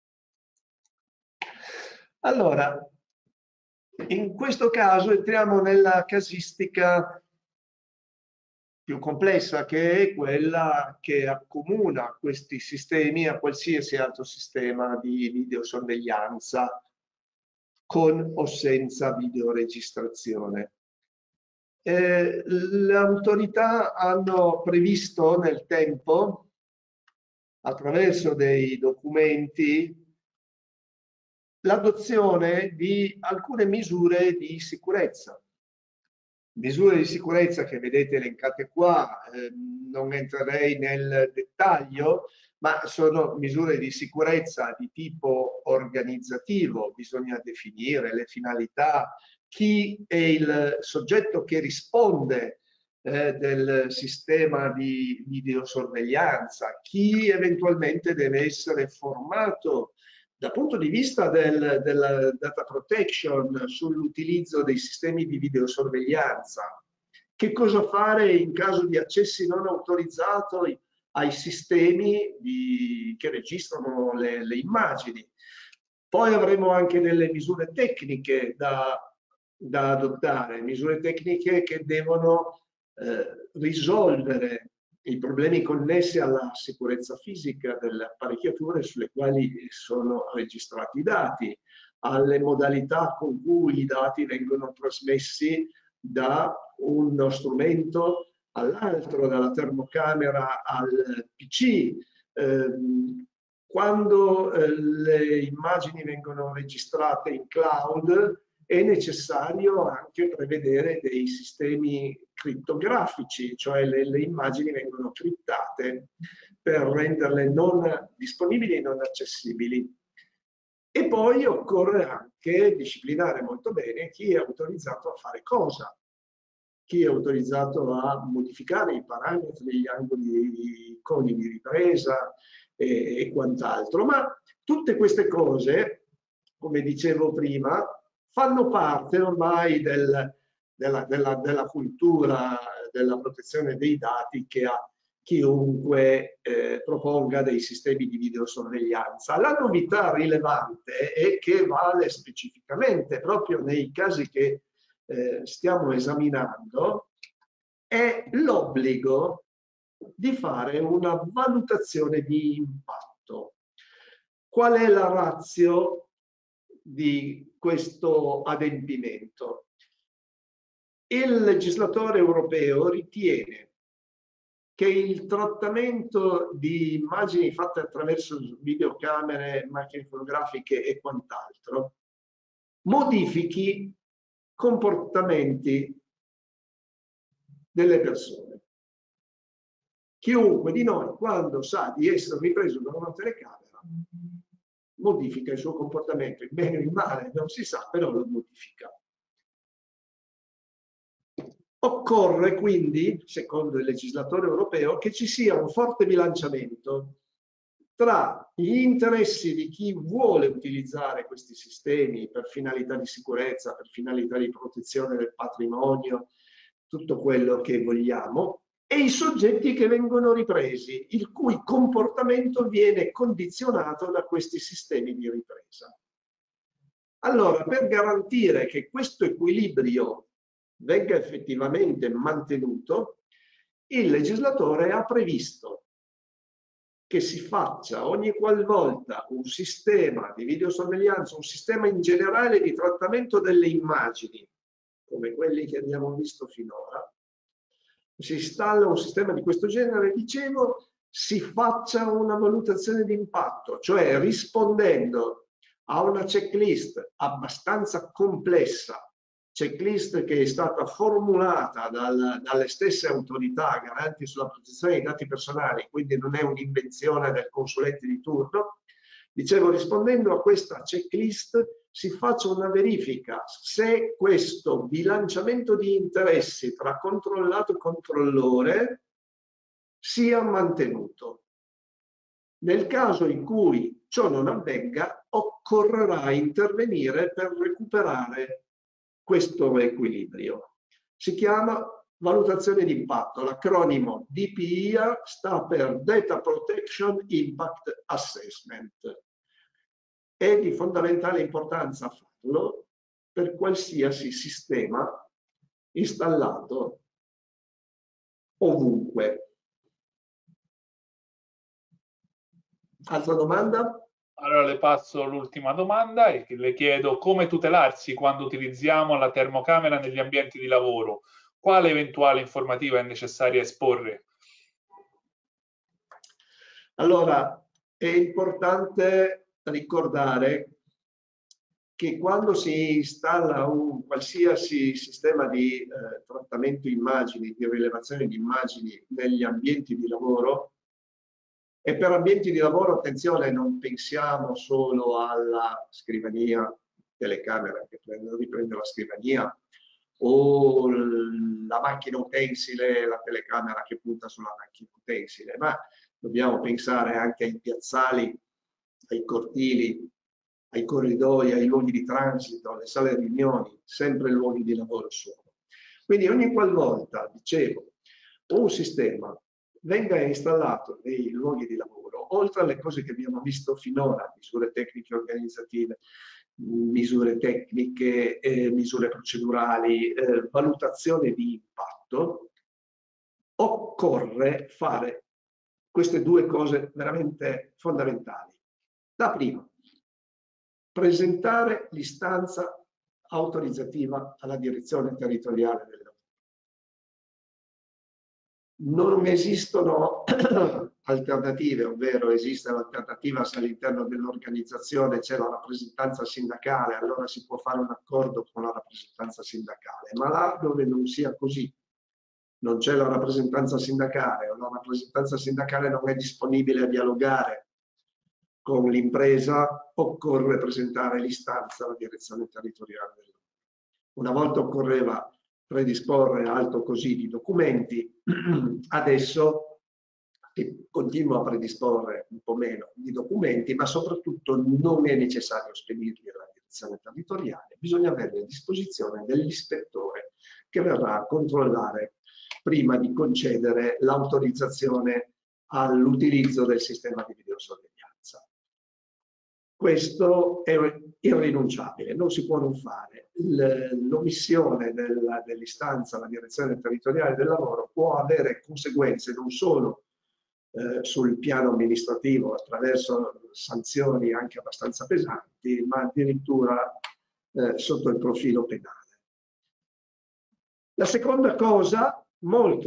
Allora, in questo caso entriamo nella casistica più complessa, che è quella che accomuna questi sistemi a qualsiasi altro sistema di videosorveglianza con o senza videoregistrazione. Eh, le autorità hanno previsto nel tempo, attraverso dei documenti, l'adozione di alcune misure di sicurezza. Misure di sicurezza che vedete elencate qua, eh, non entrerei nel dettaglio, ma sono misure di sicurezza di tipo organizzativo, bisogna definire le finalità, chi è il soggetto che risponde eh, del sistema di videosorveglianza, chi eventualmente deve essere formato dal punto di vista del, della data protection sull'utilizzo dei sistemi di videosorveglianza, che cosa fare in caso di accessi non autorizzati ai sistemi di, che registrano le, le immagini. Poi avremo anche delle misure tecniche da, da adottare, misure tecniche che devono eh, risolvere i problemi connessi alla sicurezza fisica delle apparecchiature sulle quali sono registrati i dati, alle modalità con cui i dati vengono trasmessi da uno strumento all'altro, dalla termocamera al P C. Eh, quando eh, le immagini vengono registrate in cloud, è necessario anche prevedere dei sistemi crittografici, cioè le, le immagini vengono criptate per renderle non disponibili e non accessibili. E poi occorre anche disciplinare molto bene chi è autorizzato a fare cosa, chi è autorizzato a modificare i parametri, gli angoli, i coni di ripresa e, e quant'altro. Ma tutte queste cose, come dicevo prima, fanno parte ormai del, della, della, della cultura della protezione dei dati che ha chiunque eh, proponga dei sistemi di videosorveglianza. La novità rilevante è che vale specificamente proprio nei casi che eh, stiamo esaminando, è l'obbligo di fare una valutazione di impatto. Qual è la ratio di questo adempimento? Il legislatore europeo ritiene che il trattamento di immagini fatte attraverso videocamere, macchine fotografiche e quant'altro modifichi comportamenti delle persone. Chiunque di noi, quando sa di essere ripreso da una telecamera, modifica il suo comportamento, il bene o il male non si sa, però lo modifica. Occorre quindi, secondo il legislatore europeo, che ci sia un forte bilanciamento tra gli interessi di chi vuole utilizzare questi sistemi per finalità di sicurezza, per finalità di protezione del patrimonio, tutto quello che vogliamo, e i soggetti che vengono ripresi, il cui comportamento viene condizionato da questi sistemi di ripresa. Allora, per garantire che questo equilibrio venga effettivamente mantenuto, il legislatore ha previsto che si faccia ogni qualvolta un sistema di videosorveglianza, un sistema in generale di trattamento delle immagini, come quelli che abbiamo visto finora, si installa un sistema di questo genere, dicevo, si faccia una valutazione di impatto, cioè rispondendo a una checklist abbastanza complessa, checklist che è stata formulata dal, dalle stesse autorità garanti sulla protezione dei dati personali, quindi non è un'invenzione del consulente di turno. Dicevo, rispondendo a questa checklist si faccia una verifica se questo bilanciamento di interessi tra controllato e controllore sia mantenuto. Nel caso in cui ciò non avvenga, occorrerà intervenire per recuperare questo equilibrio. Si chiama valutazione di impatto. L'acronimo D P I A sta per Data Protection Impact Assessment. È di fondamentale importanza farlo per qualsiasi sistema installato ovunque. Altra domanda? Allora le passo l'ultima domanda e le chiedo come tutelarsi quando utilizziamo la termocamera negli ambienti di lavoro. Quale eventuale informativa è necessaria esporre? Allora, è importante ricordare che quando si installa un qualsiasi sistema di eh, trattamento immagini, di rilevazione di immagini negli ambienti di lavoro, e per ambienti di lavoro, attenzione, non pensiamo solo alla scrivania, telecamera che prende, riprende la scrivania, o la macchina utensile, la telecamera che punta sulla macchina utensile, ma dobbiamo pensare anche ai piazzali, ai cortili, ai corridoi, ai luoghi di transito, alle sale riunioni, sempre luoghi di lavoro sono. Quindi ogni qualvolta, dicevo, un sistema venga installato nei luoghi di lavoro, oltre alle cose che abbiamo visto finora, misure tecniche organizzative, misure tecniche, eh, misure procedurali, eh, valutazione di impatto, occorre fare queste due cose veramente fondamentali. La prima, presentare l'istanza autorizzativa alla direzione territoriale del lavoro. Non esistono alternative, ovvero esiste l'alternativa se all'interno dell'organizzazione c'è la rappresentanza sindacale, allora si può fare un accordo con la rappresentanza sindacale, ma là dove non sia così, non c'è la rappresentanza sindacale o la rappresentanza sindacale non è disponibile a dialogare con l'impresa, occorre presentare l'istanza alla direzione territoriale del lavoro. Una volta occorreva predisporre alto così di documenti, adesso si continua a predisporre un po' meno di documenti, ma soprattutto non è necessario spedirli alla direzione territoriale, bisogna avere a disposizione dell'ispettore che verrà a controllare prima di concedere l'autorizzazione all'utilizzo del sistema di videosorveglianza. Questo è irrinunciabile, non si può non fare. L'omissione dell'istanza alla direzione territoriale del lavoro può avere conseguenze non solo eh, sul piano amministrativo attraverso sanzioni anche abbastanza pesanti, ma addirittura eh, sotto il profilo penale. La seconda cosa molto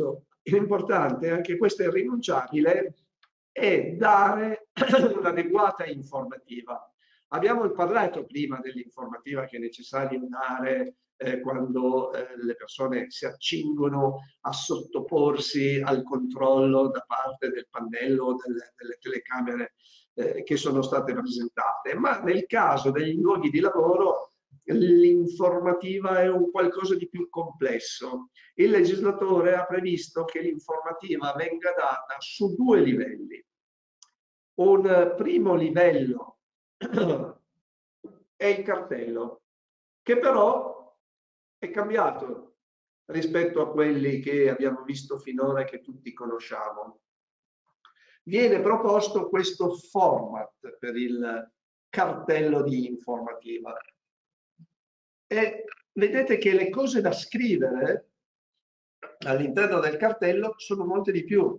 l'importante, anche questo è irrinunciabile, è dare un'adeguata informativa. Abbiamo parlato prima dell'informativa che è necessario dare eh, quando eh, le persone si accingono a sottoporsi al controllo da parte del pannello o delle, delle telecamere eh, che sono state presentate, ma nel caso degli luoghi di lavoro l'informativa è un qualcosa di più complesso. Il legislatore ha previsto che l'informativa venga data su due livelli. Un primo livello è il cartello, che però è cambiato rispetto a quelli che abbiamo visto finora e che tutti conosciamo. Viene proposto questo format per il cartello di informativa. E vedete che le cose da scrivere all'interno del cartello sono molte di più.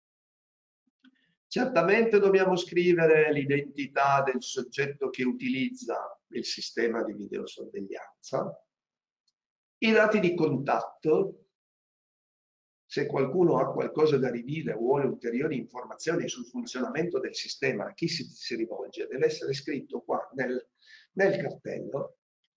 Certamente dobbiamo scrivere l'identità del soggetto che utilizza il sistema di videosorveglianza, i dati di contatto, se qualcuno ha qualcosa da ridire o vuole ulteriori informazioni sul funzionamento del sistema, a chi si, si rivolge, deve essere scritto qua nel, nel cartello.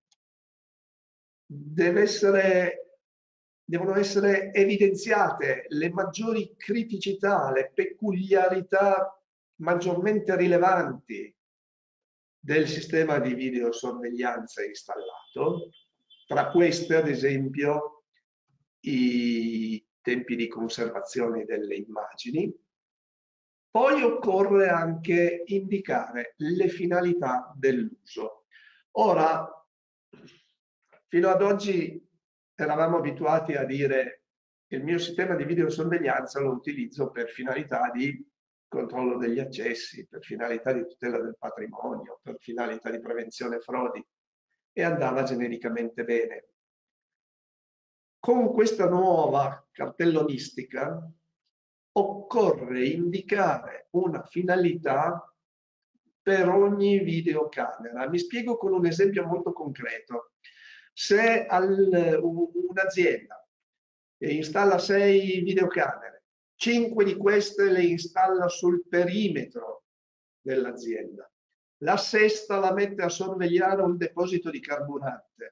Deve essere, devono essere evidenziate le maggiori criticità, le peculiarità maggiormente rilevanti del sistema di videosorveglianza installato. Tra queste, ad esempio, i tempi di conservazione delle immagini. Poi occorre anche indicare le finalità dell'uso. Ora, fino ad oggi eravamo abituati a dire che il mio sistema di videosorveglianza lo utilizzo per finalità di controllo degli accessi, per finalità di tutela del patrimonio, per finalità di prevenzione frodi, e andava genericamente bene. Con questa nuova cartellonistica occorre indicare una finalità per ogni videocamera. Mi spiego con un esempio molto concreto. Se un'azienda installa sei videocamere, cinque di queste le installa sul perimetro dell'azienda, la sesta la mette a sorvegliare un deposito di carburante.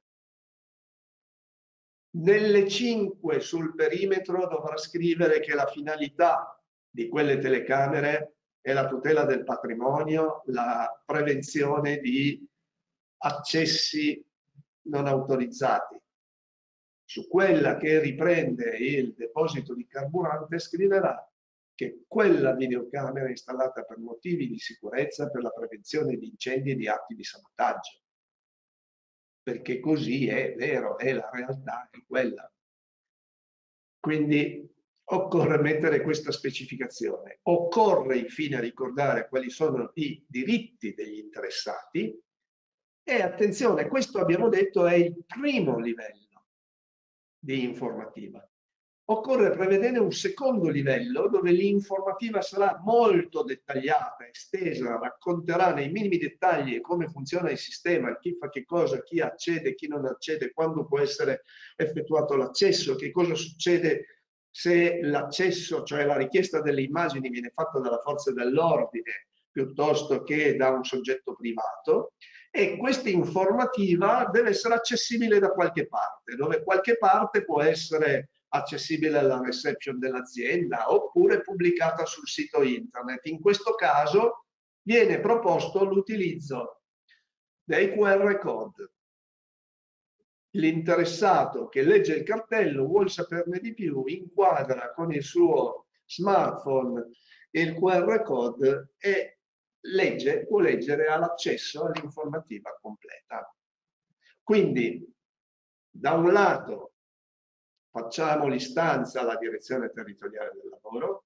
Nelle cinque sul perimetro dovrà scrivere che la finalità di quelle telecamere è la tutela del patrimonio, la prevenzione di accessi non autorizzati. Su quella che riprende il deposito di carburante scriverà che quella videocamera è installata per motivi di sicurezza, per la prevenzione di incendi e di atti di sabotaggio. Perché così è vero, è la realtà, è quella. Quindi occorre mettere questa specificazione. Occorre infine ricordare quali sono i diritti degli interessati e attenzione, questo abbiamo detto è il primo livello di informativa. Occorre prevedere un secondo livello dove l'informativa sarà molto dettagliata, estesa, racconterà nei minimi dettagli come funziona il sistema, chi fa che cosa, chi accede, chi non accede, quando può essere effettuato l'accesso, che cosa succede se l'accesso, cioè la richiesta delle immagini, viene fatta dalla forza dell'ordine piuttosto che da un soggetto privato. E questa informativa deve essere accessibile da qualche parte, dove qualche parte può essere accessibile alla reception dell'azienda oppure pubblicata sul sito internet. In questo caso viene proposto l'utilizzo dei Q R code. L'interessato che legge il cartello, vuol saperne di più, inquadra con il suo smartphone il Q R code e legge, può leggere all'accesso all'informativa completa. Quindi, da un lato, facciamo l'istanza alla direzione territoriale del lavoro,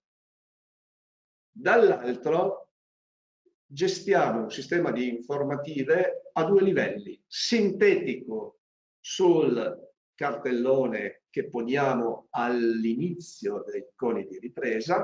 dall'altro gestiamo un sistema di informative a due livelli, sintetico sul cartellone che poniamo all'inizio dei coni di ripresa.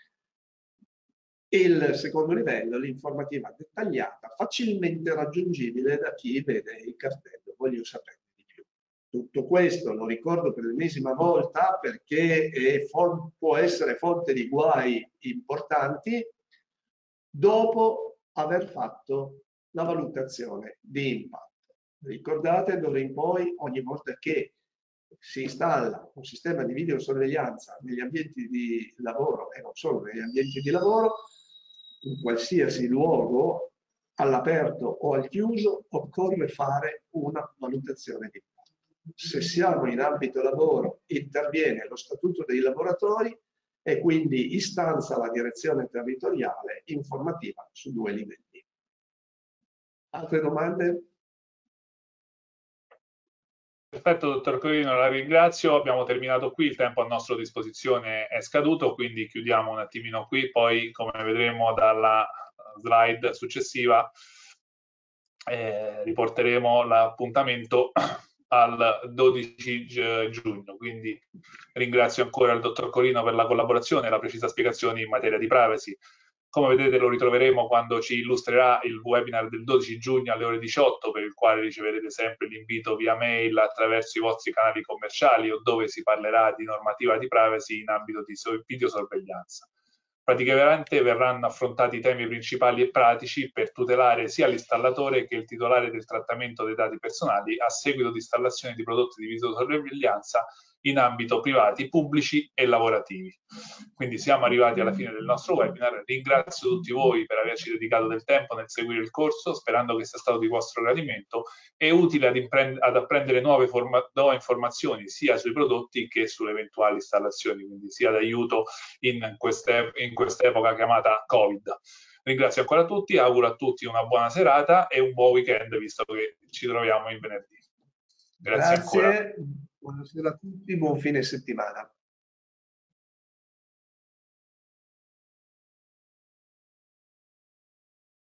Il secondo livello, l'informativa dettagliata, facilmente raggiungibile da chi vede il cartello, voglio saperne di più. Tutto questo lo ricordo per l'ennesima volta perché è può essere fonte di guai importanti dopo aver fatto la valutazione di impatto. Ricordate d'ora in poi, ogni volta che si installa un sistema di videosorveglianza negli ambienti di lavoro e non solo negli ambienti di lavoro, in qualsiasi luogo, all'aperto o al chiuso, occorre fare una valutazione di impatto. Se siamo in ambito lavoro, interviene lo Statuto dei lavoratori e quindi istanza alla direzione territoriale informativa su due livelli. Altre domande? Perfetto, dottor Corino, la ringrazio. Abbiamo terminato qui, il tempo a nostra disposizione è scaduto, quindi chiudiamo un attimino qui, poi come vedremo dalla slide successiva eh, riporteremo l'appuntamento al dodici giugno, quindi ringrazio ancora il dottor Corino per la collaborazione e la precisa spiegazione in materia di privacy. Come vedete lo ritroveremo quando ci illustrerà il webinar del dodici giugno alle ore diciotto, per il quale riceverete sempre l'invito via mail attraverso i vostri canali commerciali o dove si parlerà di normativa di privacy in ambito di videosorveglianza. Praticamente verranno affrontati i temi principali e pratici per tutelare sia l'installatore che il titolare del trattamento dei dati personali a seguito di installazione di prodotti di videosorveglianza in ambito privati, pubblici e lavorativi. Quindi siamo arrivati alla fine del nostro webinar. Ringrazio tutti voi per averci dedicato del tempo nel seguire il corso, sperando che sia stato di vostro gradimento e utile ad, ad apprendere nuove, nuove informazioni sia sui prodotti che sulle eventuali installazioni, quindi sia d'aiuto in queste, in quest'epoca chiamata Covid. Ringrazio ancora tutti, auguro a tutti una buona serata e un buon weekend, visto che ci troviamo in venerdì. Grazie, Grazie. ancora. Buonasera a tutti, buon fine settimana.